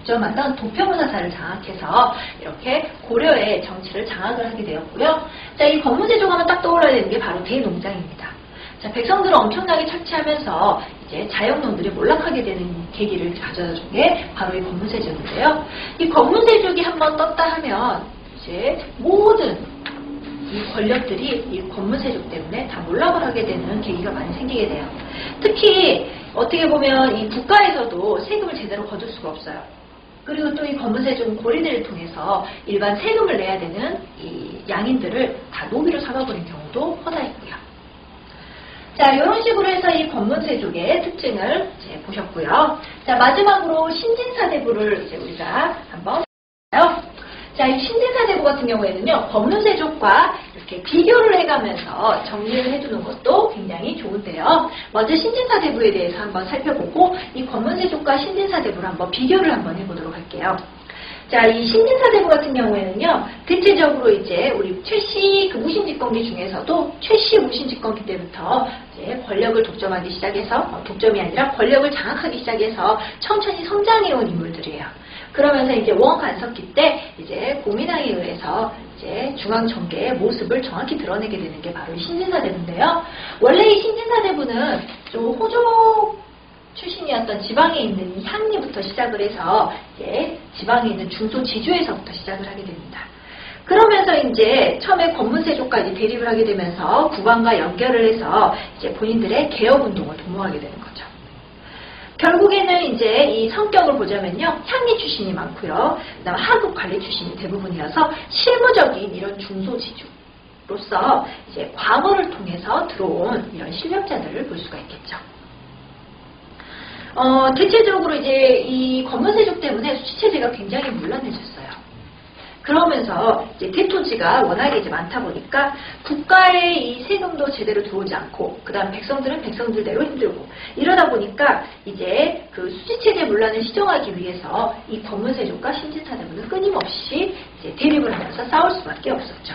A: 독점하던 도평사사를 장악해서 이렇게 고려의 정치를 장악을 하게 되었고요. 자, 이 권문세조가 하면 딱 떠올라야 되는 게 바로 대농장입니다. 자, 백성들을 엄청나게 착취하면서 이제 자영농들이 몰락하게 되는 계기를 가져다 준 게 바로 이 권문세족인데요. 이 권문세족이 한번 떴다 하면 이제 모든 이 권력들이 이 권문세족 때문에 다 몰락을 하게 되는 계기가 많이 생기게 돼요. 특히 어떻게 보면 이 국가에서도 세금을 제대로 거둘 수가 없어요. 그리고 또 이 권문세족은 고리들을 통해서 일반 세금을 내야 되는 이 양인들을 다 노비로 삼아버린 경우도 허다했고요. 자, 이런 식으로 해서 이 권문세족의 특징을 이제 보셨고요. 자, 마지막으로 신진사대부를 이제 우리가 한번 볼까요? 자, 이 신진사대부 같은 경우에는요, 권문세족과 이렇게 비교를 해가면서 정리를 해두는 것도 굉장히 좋은데요. 먼저 신진사대부에 대해서 한번 살펴보고 이 권문세족과 신진사대부를 한번 비교를 한번 해보도록 할게요. 자, 이 신진사대부 같은 경우에는요, 대체적으로 이제 우리 최씨 그 무신집권기 중에서도 최씨 무신집권기 때부터 이제 권력을 독점하기 시작해서, 독점이 아니라 권력을 장악하기 시작해서 천천히 성장해온 인물들이에요. 그러면서 이제 원간석기 때 이제 고민왕에 의해서 이제 중앙정계의 모습을 정확히 드러내게 되는 게 바로 이 신진사대부인데요. 원래 이 신진사대부는 좀 호족 출신이었던 지방에 있는 이 향리부터 시작을 해서 이제 지방에 있는 중소지주에서부터 시작을 하게 됩니다. 그러면서 이제 처음에 권문세족까지 대립을 하게 되면서 국왕과 연결을 해서 이제 본인들의 개혁운동을 도모하게 되는 거죠. 결국에는 이제 이 성격을 보자면요, 향리 출신이 많고요, 그다음 하급 관리 출신이 대부분이어서 실무적인 이런 중소지주로서 이제 과거를 통해서 들어온 이런 실력자들을 볼 수가 있겠죠. 대체적으로 이제 이 권문세족 때문에 수치체제가 굉장히 문란해졌어요. 그러면서 이제 대토지가 워낙에 이제 많다 보니까 국가의 이 세금도 제대로 들어오지 않고, 그 다음 백성들은 백성들대로 힘들고, 이러다 보니까 이제 그 수치체제 문란을 시정하기 위해서 이 권문세족과 신진사대부는 끊임없이 이제 대립을 하면서 싸울 수밖에 없었죠.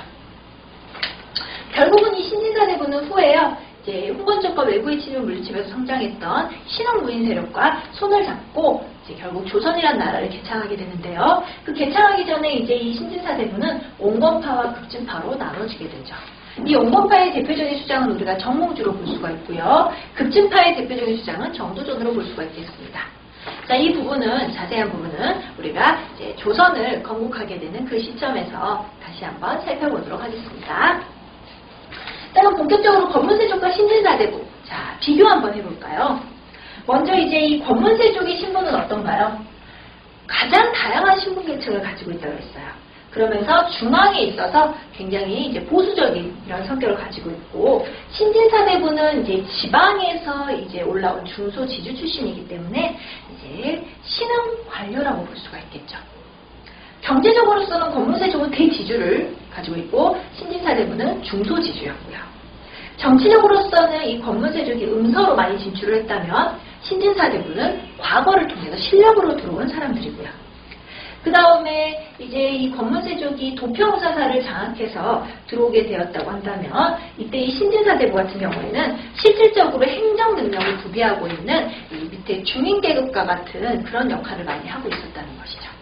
A: 결국은 이 신진사대부는 후에요, 이제 홍건적과 외부의 침입을 물리치면서 성장했던 신흥무인 세력과 손을 잡고 이제 결국 조선이라는 나라를 개창하게 되는데요. 그 개창하기 전에 이제 이 신진사대부는 온건파와 급진파로 나눠지게 되죠. 이 온건파의 대표적인 주장은 우리가 정몽주로 볼 수가 있고요. 급진파의 대표적인 주장은 정도전으로 볼 수가 있겠습니다. 자, 이 부분은, 자세한 부분은 우리가 이제 조선을 건국하게 되는 그 시점에서 다시 한번 살펴보도록 하겠습니다. 일단은 본격적으로 권문세족과 신진사대부, 자, 비교 한번 해볼까요? 먼저 이제 이 권문세족의 신분은 어떤가요? 가장 다양한 신분 계층을 가지고 있다고 했어요. 그러면서 중앙에 있어서 굉장히 이제 보수적인 이런 성격을 가지고 있고, 신진사대부는 이제 지방에서 이제 올라온 중소지주 출신이기 때문에 이제 신흥 관료라고 볼 수가 있겠죠. 경제적으로서는 권문세족은 대지주를 가지고 있고, 신진사대부는 중소지주였고요. 정치적으로서는 이 권문세족이 음서로 많이 진출을 했다면, 신진사대부는 과거를 통해서 실력으로 들어온 사람들이고요. 그 다음에 이제 이 권문세족이 도평사사를 장악해서 들어오게 되었다고 한다면, 이때 이 신진사대부 같은 경우에는 실질적으로 행정 능력을 구비하고 있는 이 밑에 중인계급과 같은 그런 역할을 많이 하고 있었다는 것이죠.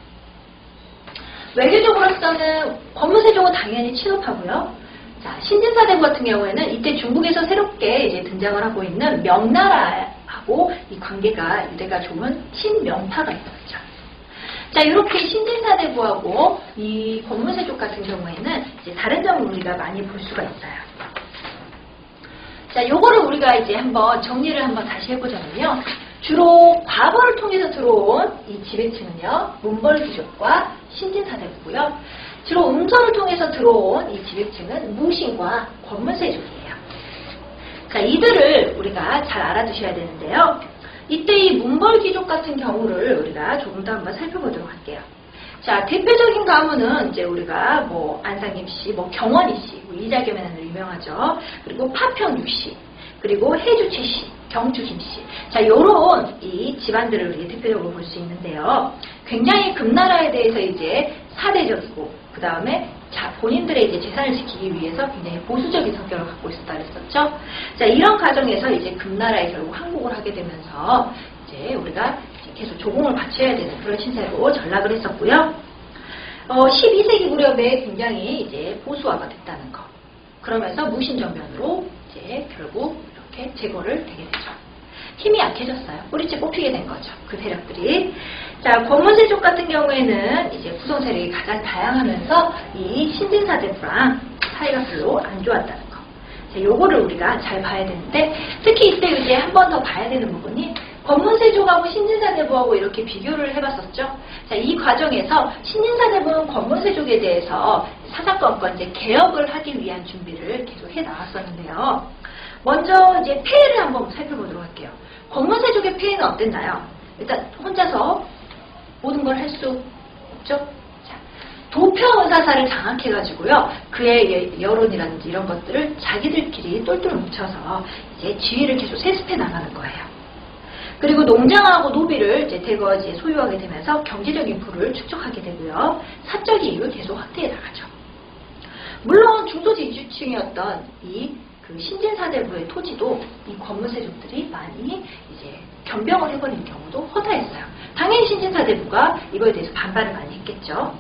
A: 외교적으로서는 권문세족은 당연히 친업하고요. 자, 신진사대부 같은 경우에는 이때 중국에서 새롭게 이제 등장을 하고 있는 명나라하고 이 관계가 유대가 좋은 친명파가 있었죠. 자, 이렇게 신진사대부하고 이 권문세족 같은 경우에는 이제 다른 점을 우리가 많이 볼 수가 있어요. 자, 요거를 우리가 이제 한번 정리를 한번 다시 해보자면요. 주로 과거를 통해서 들어온 이 지배층은요, 문벌귀족과 신진사대부고요. 주로 음서를 통해서 들어온 이 지배층은 무신과 권문세족이에요. 자, 이들을 우리가 잘 알아두셔야 되는데요. 이때 이 문벌귀족 같은 경우를 우리가 조금 더 한번 살펴보도록 할게요. 자, 대표적인 가문은 이제 우리가 뭐 안상김씨, 뭐 경원이씨, 뭐 이자겸이라는 유명하죠. 그리고 파평육씨, 그리고 해주최씨, 경주김씨. 자, 요런 이 집안들을 우리 대표적으로 볼 수 있는데요. 굉장히 금나라에 대해서 이제 사대적이고, 그 다음에 본인들의 이제 재산을 지키기 위해서 굉장히 보수적인 성격을 갖고 있었다 그랬었죠. 자, 이런 과정에서 이제 금나라에 결국 항복을 하게 되면서 이제 우리가 계속 조공을 바쳐야 되는 그런 신세로 전락을 했었고요. 12세기 무렵에 굉장히 이제 보수화가 됐다는 거. 그러면서 무신정변으로 이제 결국 이렇게 제거를 되게 되죠. 힘이 약해졌어요. 뿌리째 뽑히게 된 거죠. 그 세력들이. 자, 권문세족 같은 경우에는 이제 구성 세력이 가장 다양하면서 이 신진사대부랑 사이가 별로 안 좋았다는 거. 자, 요거를 우리가 잘 봐야 되는데, 특히 이때 이제 한 번 더 봐야 되는 부분이 권문세족하고 신진사대부하고 이렇게 비교를 해봤었죠. 자, 이 과정에서 신진사대부는 권문세족에 대해서 사사건건 이제 개혁을 하기 위한 준비를 계속 해 나왔었는데요. 먼저 이제 폐해를 한번 살펴보도록 할게요. 권문세족의 폐해는 어땠나요? 일단 혼자서 모든 걸 할 수 없죠. 자, 도평의사사를 장악해가지고요. 그의 여론이라든지 이런 것들을 자기들끼리 똘똘 뭉쳐서 이제 지위를 계속 세습해 나가는 거예요. 그리고 농장하고 노비를 이제 대거 이제 소유하게 되면서 경제적인 부를 축적하게 되고요. 사적 이익을 계속 확대해 나가죠. 물론 중소지주층이었던 그 신진사대부의 토지도 이 권문세족들이 많이 이제 겸병을 해버리는 경우도 허다했어요. 당연히 신진사대부가 이거에 대해서 반발을 많이 했겠죠.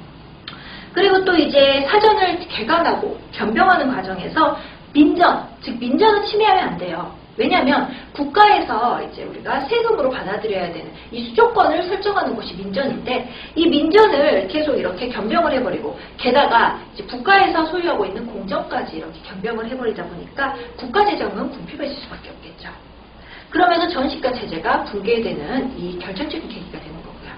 A: 그리고 또 이제 사전을 개간하고 겸병하는 과정에서 민전, 즉 민전은 침해하면 안 돼요. 왜냐하면 국가에서 이제 우리가 세금으로 받아들여야 되는 이 수조권을 설정하는 곳이 민전인데, 이 민전을 계속 이렇게 겸병을 해버리고, 게다가 이제 국가에서 소유하고 있는 공정까지 이렇게 겸병을 해버리다 보니까 국가 재정은 궁핍해질 수밖에 없겠죠. 그러면서 전시가 체제가 붕괴되는 이 결정적인 계기가 되는 거고요.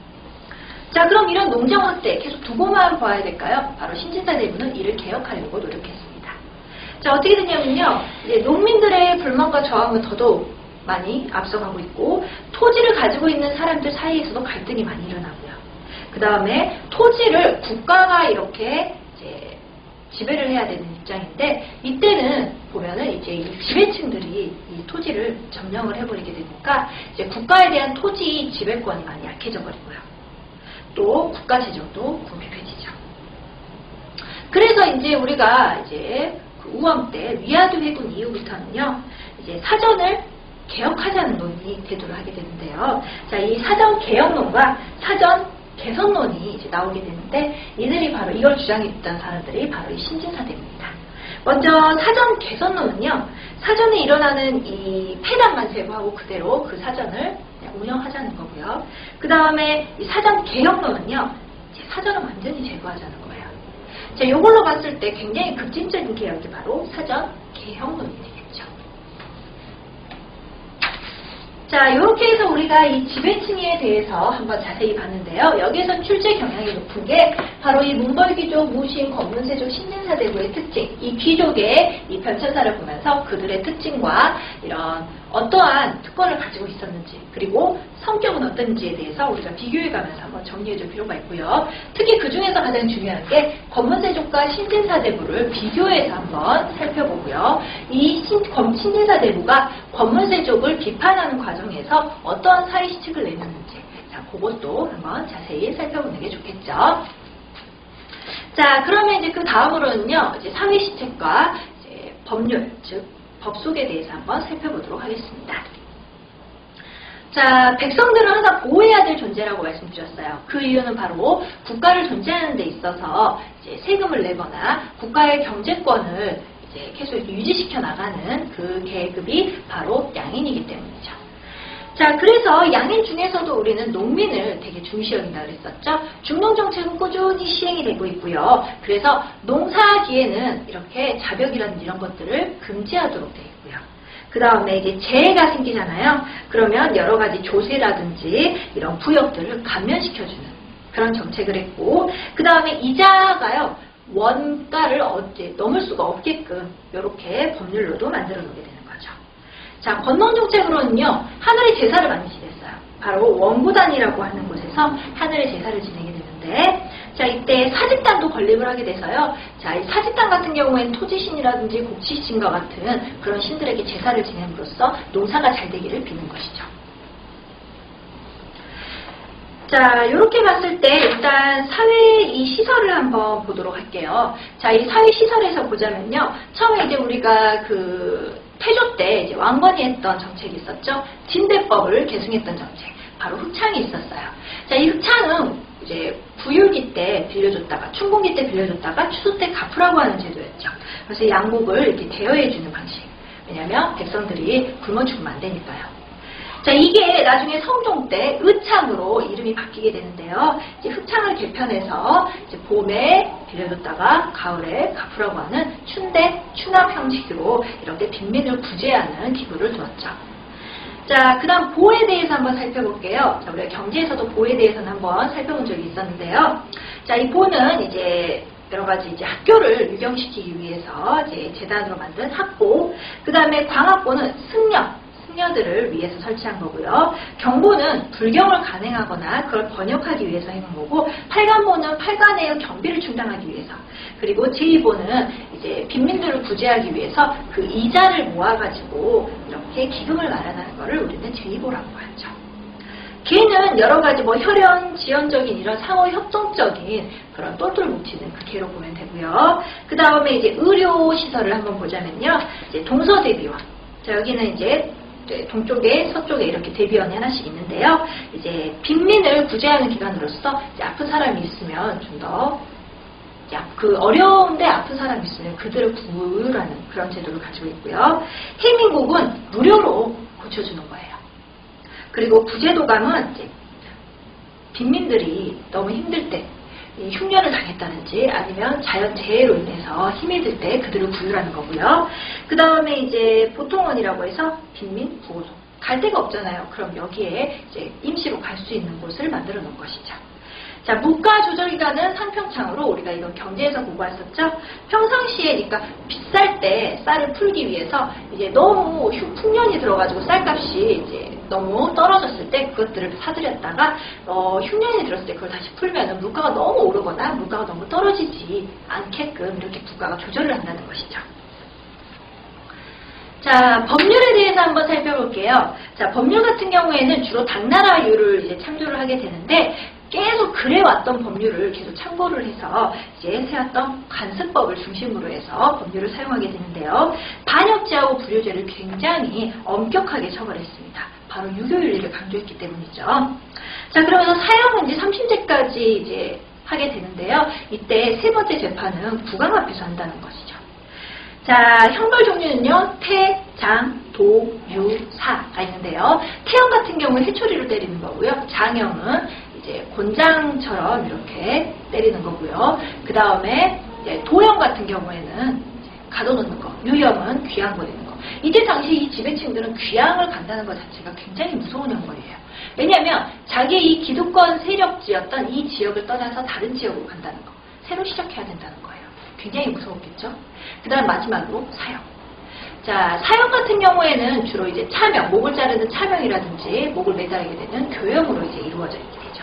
A: 자, 그럼 이런 농장 확대 계속 두고만 봐야 될까요? 바로 신진사대부는 이를 개혁하려고 노력했습니다. 자, 어떻게 되냐면요. 이제 농민들의 불만과 저항은 더더욱 많이 앞서가고 있고, 토지를 가지고 있는 사람들 사이에서도 갈등이 많이 일어나고요. 그 다음에 토지를 국가가 이렇게 이제 지배를 해야 되는 입장인데, 이때는 보면은 이제 이 지배층들이 이 토지를 점령을 해버리게 되니까 이제 국가에 대한 토지 지배권이 많이 약해져 버리고요. 또 국가 재정도 궁핍해지죠. 그래서 이제 우리가 이제 우왕 때 위아드 회군 이후부터는요, 이제 사전을 개혁하자는 논이 대두를 하게 되는데요. 자, 이 사전 개혁론과 사전 개선론이 이제 나오게 되는데, 이들이 바로 이걸 주장했던 사람들이 바로 이 신진사대부입니다. 먼저 사전 개선론은요, 사전에 일어나는 이 폐단만 제거하고 그대로 그 사전을 운영하자는 거고요. 그 다음에 이 사전 개혁론은요, 이제 사전을 완전히 제거하자는 거예요. 자, 이걸로 봤을 때 굉장히 급진적인 개혁이 바로 사전 개혁론이 되겠죠. 자, 이렇게 해서 우리가 이 지배층에 대해서 한번 자세히 봤는데요. 여기에서 출제 경향이 높은 게 바로 이 문벌귀족, 무신, 권문세족, 신진사대부의 특징, 이 귀족의 이 변천사를 보면서 그들의 특징과 이런 어떠한 특권을 가지고 있었는지, 그리고 성격은 어떤지에 대해서 우리가 비교해가면서 한번 정리해줄 필요가 있고요. 특히 그 중에서 가장 중요한 게 권문세족과 신진사대부를 비교해서 한번 살펴보고요. 이 신진사대부가 권문세족을 비판하는 과정에서 어떠한 사회시책을 내놓는지, 자, 그것도 한번 자세히 살펴보는 게 좋겠죠. 자, 그러면 이제 그 다음으로는요, 이제 사회시책과 이제 법률, 즉 법속에 대해서 한번 살펴보도록 하겠습니다. 자, 백성들은 항상 보호해야 될 존재라고 말씀드렸어요. 그 이유는 바로 국가를 존재하는 데 있어서 이제 세금을 내거나 국가의 경제권을 이제 계속 유지시켜 나가는 그 계급이 바로 양인이기 때문이죠. 자, 그래서 양인 중에서도 우리는 농민을 되게 중시 여긴다 그랬었죠. 중농정책은 꾸준히 시행이 되고 있고요. 그래서 농사기에는 이렇게 자벽이라든지 이런 것들을 금지하도록 되어 있고요. 그 다음에 이제 재해가 생기잖아요. 그러면 여러 가지 조세라든지 이런 부역들을 감면시켜주는 그런 정책을 했고, 그 다음에 이자가요, 원가를 넘을 수가 없게끔 이렇게 법률로도 만들어 놓게 되는 거죠. 자, 권농정책으로는요, 하늘의 제사를 많이 지냈어요. 바로 원구단이라고 하는 곳에서 하늘의 제사를 지내게 되는데, 자, 이때 사직단도 건립을 하게 돼서요. 자, 이 사직단 같은 경우에는 토지신이라든지 곡지신과 같은 그런 신들에게 제사를 지냄으로써 농사가 잘 되기를 비는 것이죠. 자, 이렇게 봤을 때 일단 사회 이 시설을 한번 보도록 할게요. 자, 이 사회 시설에서 보자면요. 처음에 이제 우리가 그 태조 때 이제 왕건이 했던 정책이 있었죠. 진대법을 계승했던 정책. 바로 흑창이 있었어요. 자, 이 흑창은 이제 부유기 때 빌려줬다가, 춘공기 때 빌려줬다가 추수 때 갚으라고 하는 제도였죠. 그래서 양곡을 이렇게 대여해주는 방식. 왜냐하면 백성들이 굶어 죽으면 안 되니까요. 자, 이게 나중에 성종 때 의창으로 이름이 바뀌게 되는데요. 이제 흑창을 개편해서 이제 봄에 빌려줬다가 가을에 갚으라고 하는 춘대, 추납 형식으로 이렇게 빈민을 구제하는 기구를 두었죠. 자, 그 다음 보에 대해서 한번 살펴볼게요. 자, 우리가 경제에서도 보에 대해서는 한번 살펴본 적이 있었는데요. 자, 이 보는 이제 여러 가지 이제 학교를 유경시키기 위해서 이제 재단으로 만든 학보, 그 다음에 광학보는 승려들을 위해서 설치한 거고요. 경보는 불경을 간행하거나 그걸 번역하기 위해서 해놓은 거고, 팔관보는 팔관의 경비를 충당하기 위해서, 그리고 제2보는 이제 빈민들을 구제하기 위해서 그 이자를 모아가지고 이렇게 기금을 마련하는 거를 우리는 제2보라고 하죠. 개는 여러 가지 뭐 혈연, 지연적인 이런 상호 협동적인 그런 똘똘 뭉치는 그 개로 보면 되고요. 그 다음에 이제 의료 시설을 한번 보자면요. 이제 동서대비원. 자, 여기는 이제 동쪽에 서쪽에 이렇게 대비원이 하나씩 있는데요. 이제 빈민을 구제하는 기관으로서 이제 아픈 사람이 있으면 좀 더 그 어려운데 아픈 사람이 있으면 그들을 구하는 그런 제도를 가지고 있고요. 해민국은 무료로 고쳐주는 거예요. 그리고 구제도감은 이제 빈민들이 너무 힘들 때 흉년을 당했다든지 아니면 자연재해로 인해서 힘이 들 때 그들을 구휼하는 거고요. 그 다음에 이제 보통원이라고 해서 빈민 보호소. 갈 데가 없잖아요. 그럼 여기에 이제 임시로 갈 수 있는 곳을 만들어 놓은 것이죠. 자, 물가 조절기간은 상평창으로 우리가 이건 경제에서 공부했었죠. 평상시에 그러니까 비쌀 때 쌀을 풀기 위해서 이제 너무 풍년이 들어가지고 쌀값이 이제 너무 떨어졌을 때 그것들을 사들였다가 흉년이 들었을 때 그걸 다시 풀면은 물가가 너무 오르거나 물가가 너무 떨어지지 않게끔 이렇게 국가가 조절을 한다는 것이죠. 자, 법률에 대해서 한번 살펴볼게요. 자, 법률 같은 경우에는 주로 당나라유를 이제 참조를 하게 되는데 계속 그래왔던 법률을 계속 참고를 해서 이제 세웠던 관습법을 중심으로 해서 법률을 사용하게 되는데요. 반역죄하고 불효죄를 굉장히 엄격하게 처벌했습니다. 바로 유교윤리를 강조했기 때문이죠. 자, 그러면서 사형은 이제 3심제까지 이제 하게 되는데요. 이때 세 번째 재판은 국왕 앞에서 한다는 것이죠. 자, 형벌 종류는요, 태, 장, 도, 유, 사가 있는데요. 태형 같은 경우는 해초리로 때리는 거고요. 장형은 이제 곤장처럼 이렇게 때리는 거고요. 그 다음에 도형 같은 경우에는 가둬놓는 거, 유형은 귀양 버리는 거. 이때 당시 이 지배층들은 귀양을 간다는 것 자체가 굉장히 무서운 형벌이에요. 왜냐하면 자기의 이 기득권 세력지였던 이 지역을 떠나서 다른 지역으로 간다는 거, 새로 시작해야 된다는 거예요. 굉장히 무서웠겠죠. 그 다음 마지막으로 사형. 자, 사형 같은 경우에는 주로 이제 차명, 목을 자르는 차명이라든지 목을 매달리게 되는 교형으로 이제 이루어져 있게 되죠.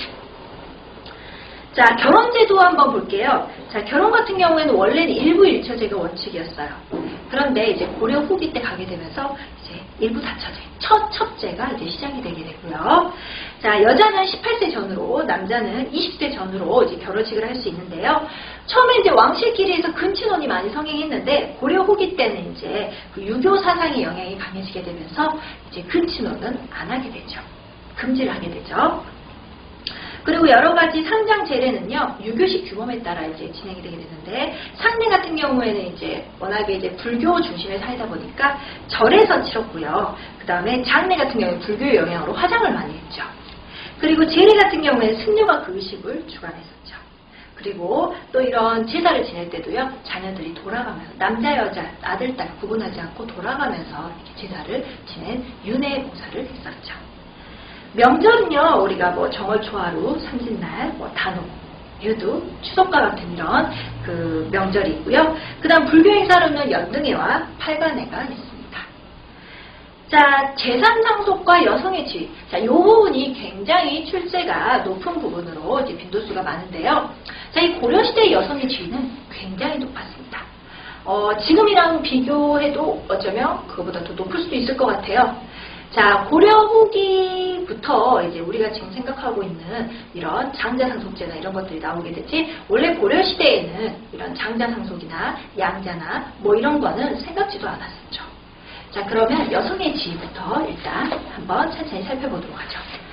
A: 자, 결혼제도 한번 볼게요. 자, 결혼 같은 경우에는 원래는 일부일처제가 원칙이었어요. 그런데 이제 고려 후기 때 가게 되면서 이제 일부다처제, 첩제가 이제 시작이 되게 되고요. 자, 여자는 18세 전후로, 남자는 20세 전후로 이제 결혼식을 할 수 있는데요. 처음에 이제 왕실끼리에서 근친혼이 많이 성행했는데 고려 후기 때는 이제 그 유교 사상의 영향이 강해지게 되면서 이제 근친혼은 안 하게 되죠. 금지를 하게 되죠. 그리고 여러 가지 상장 제례는요, 유교식 규범에 따라 이제 진행이 되게 되는데, 상례 같은 경우에는 이제 워낙에 이제 불교 중심의 사회다 보니까 절에서 치렀고요. 그 다음에 장례 같은 경우는 불교의 영향으로 화장을 많이 했죠. 그리고 제례 같은 경우에는 승려가 그 의식을 주관했었죠. 그리고 또 이런 제사를 지낼 때도요, 자녀들이 돌아가면서 남자 여자 아들 딸 구분하지 않고 돌아가면서 이렇게 제사를 지낸 윤회 봉사를 했었죠. 명절은요, 우리가 뭐 정월 초하루, 삼진날, 뭐 단오, 유두, 추석과 같은 이런 그 명절이 있고요. 그 다음 불교 행사로는 연등회와 팔관회가 있습니다. 자, 재산 상속과 여성의 지위. 자, 이 부분이 굉장히 출제가 높은 부분으로 이제 빈도수가 많은데요. 자, 이 고려시대의 여성의 지위는 굉장히 높았습니다. 지금이랑 비교해도 어쩌면 그거보다 더 높을 수도 있을 것 같아요. 자, 고려 후기부터 이제 우리가 지금 생각하고 있는 이런 장자상속제나 이런 것들이 나오게 되지, 원래 고려 시대에는 이런 장자상속이나 양자나 뭐 이런 거는 생각지도 않았었죠. 자, 그러면 여성의 지위부터 일단 한번 천천히 살펴보도록 하죠.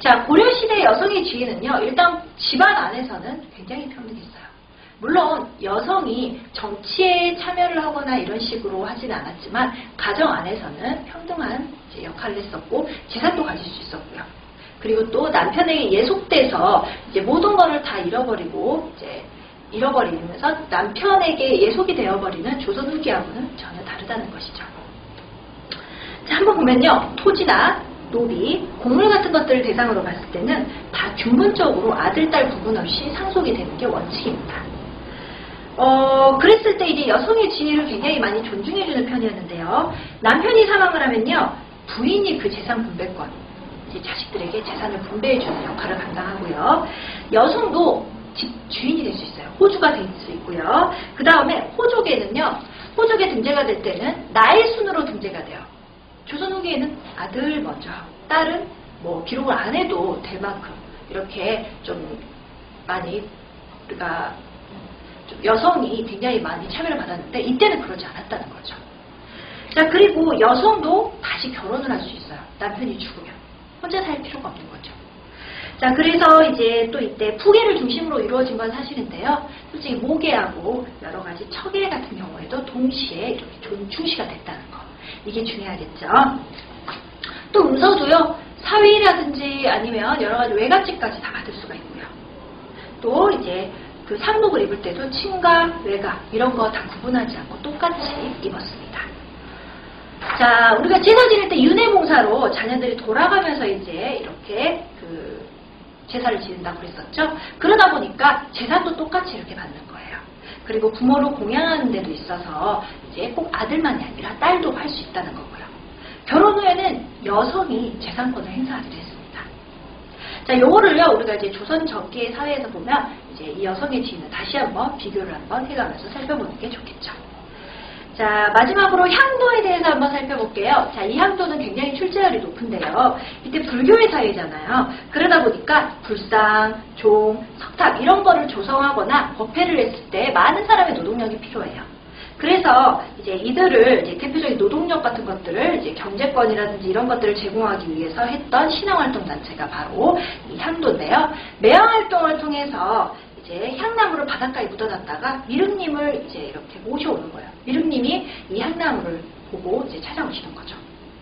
A: 자, 고려시대 여성의 지위는요, 일단 집안 안에서는 굉장히 평등했어요. 물론 여성이 정치에 참여를 하거나 이런 식으로 하지는 않았지만 가정 안에서는 평등한 이제 역할을 했었고 재산도 가질 수 있었고요. 그리고 또 남편에게 예속돼서 이제 모든 것을 다 잃어버리고 이제 잃어버리면서 남편에게 예속이 되어버리는 조선 후기하고는 전혀 다르다는 것이죠. 자, 한번 보면요, 토지나 노비, 곡물 같은 것들을 대상으로 봤을 때는 다 근본적으로 아들, 딸 구분 없이 상속이 되는 게 원칙입니다. 그랬을 때 이제 여성의 지위를 굉장히 많이 존중해주는 편이었는데요. 남편이 사망을 하면요, 부인이 그 재산 분배권, 이제 자식들에게 재산을 분배해주는 역할을 감당하고요. 여성도 집 주인이 될 수 있어요. 호주가 될 수 있고요. 그 다음에 호족에는요, 호족에 등재가 될 때는 나의 순으로 등재가 돼요. 조선 후기에는 아들 먼저 하고 딸은 뭐 기록을 안 해도 될 만큼 이렇게 좀 많이 우리가 여성이 굉장히 많이 참여를 받았는데 이때는 그러지 않았다는 거죠. 자, 그리고 여성도 다시 결혼을 할 수 있어요. 남편이 죽으면 혼자 살 필요가 없는 거죠. 자, 그래서 이제 또 이때 부계를 중심으로 이루어진 건 사실인데요. 솔직히 모계하고 여러 가지 처계 같은 경우에도 동시에 이렇게 중시가 됐다는 거. 이게 중요하겠죠. 또 음서도요, 사위라든지 아니면 여러 가지 외갓집까지 다 받을 수가 있고요. 또 이제 그 상복을 입을 때도 친가, 외가 이런 거 다 구분하지 않고 똑같이 입었습니다. 자, 우리가 제사 지낼 때 윤회봉사로 자녀들이 돌아가면서 이제 이렇게 그 제사를 지낸다고 그랬었죠. 그러다 보니까 제사도 똑같이 이렇게 받는 거예요. 그리고 부모를 공양하는 데도 있어서 이제 꼭 아들만이 아니라 딸도 할 수 있다는 거고요. 결혼 후에는 여성이 재산권을 행사하기도 했습니다. 자, 요거를요, 우리가 이제 조선 전기의 사회에서 보면 이제 이 여성의 지위는 다시 한번 비교를 한번 해가면서 살펴보는 게 좋겠죠. 자, 마지막으로 향도에 대해서 한번 살펴볼게요. 자, 이 향도는 굉장히 출제율이 높은데요. 이때 불교의 사회잖아요. 그러다 보니까 불상, 종, 석탑 이런 거를 조성하거나 법회를 했을 때 많은 사람의 노동력이 필요해요. 그래서 이제 이들을 이제 대표적인 노동력 같은 것들을 이제 경제권이라든지 이런 것들을 제공하기 위해서 했던 신앙활동 단체가 바로 이 향도인데요. 매화활동을 통해서 이제 향나무를 바닷가에 묻어놨다가 미륵님을 이제 이렇게 모셔오는 거예요. 미륵님이 이 향나무를 보고 이제 찾아오시는 거죠.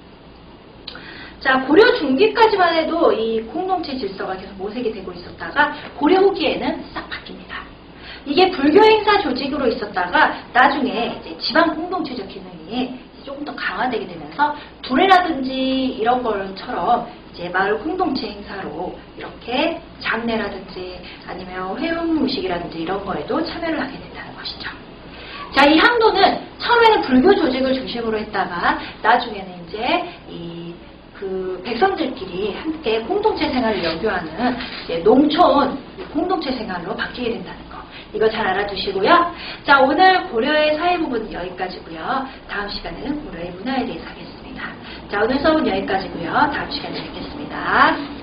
A: 자, 고려 중기까지만 해도 이 공동체 질서가 계속 모색이 되고 있었다가 고려 후기에는 싹 바뀝니다. 이게 불교 행사 조직으로 있었다가 나중에 이제 지방 공동체적 기능이 조금 더 강화되게 되면서 두레라든지 이런 것처럼 이제 마을 공동체 행사로 이렇게 장례라든지 아니면 회음무식이라든지 이런 거에도 참여를 하게 된다는 것이죠. 자, 이 향도는 처음에는 불교 조직을 중심으로 했다가 나중에는 이제 그 백성들끼리 함께 공동체 생활을 연구하는 농촌 공동체 생활로 바뀌게 된다는 거. 이거 잘 알아두시고요. 자, 오늘 고려의 사회 부분은 여기까지고요. 다음 시간에는 고려의 문화에 대해서 하겠습니다. 자, 오늘 수업은 여기까지고요. 다음 시간에 뵙겠습니다.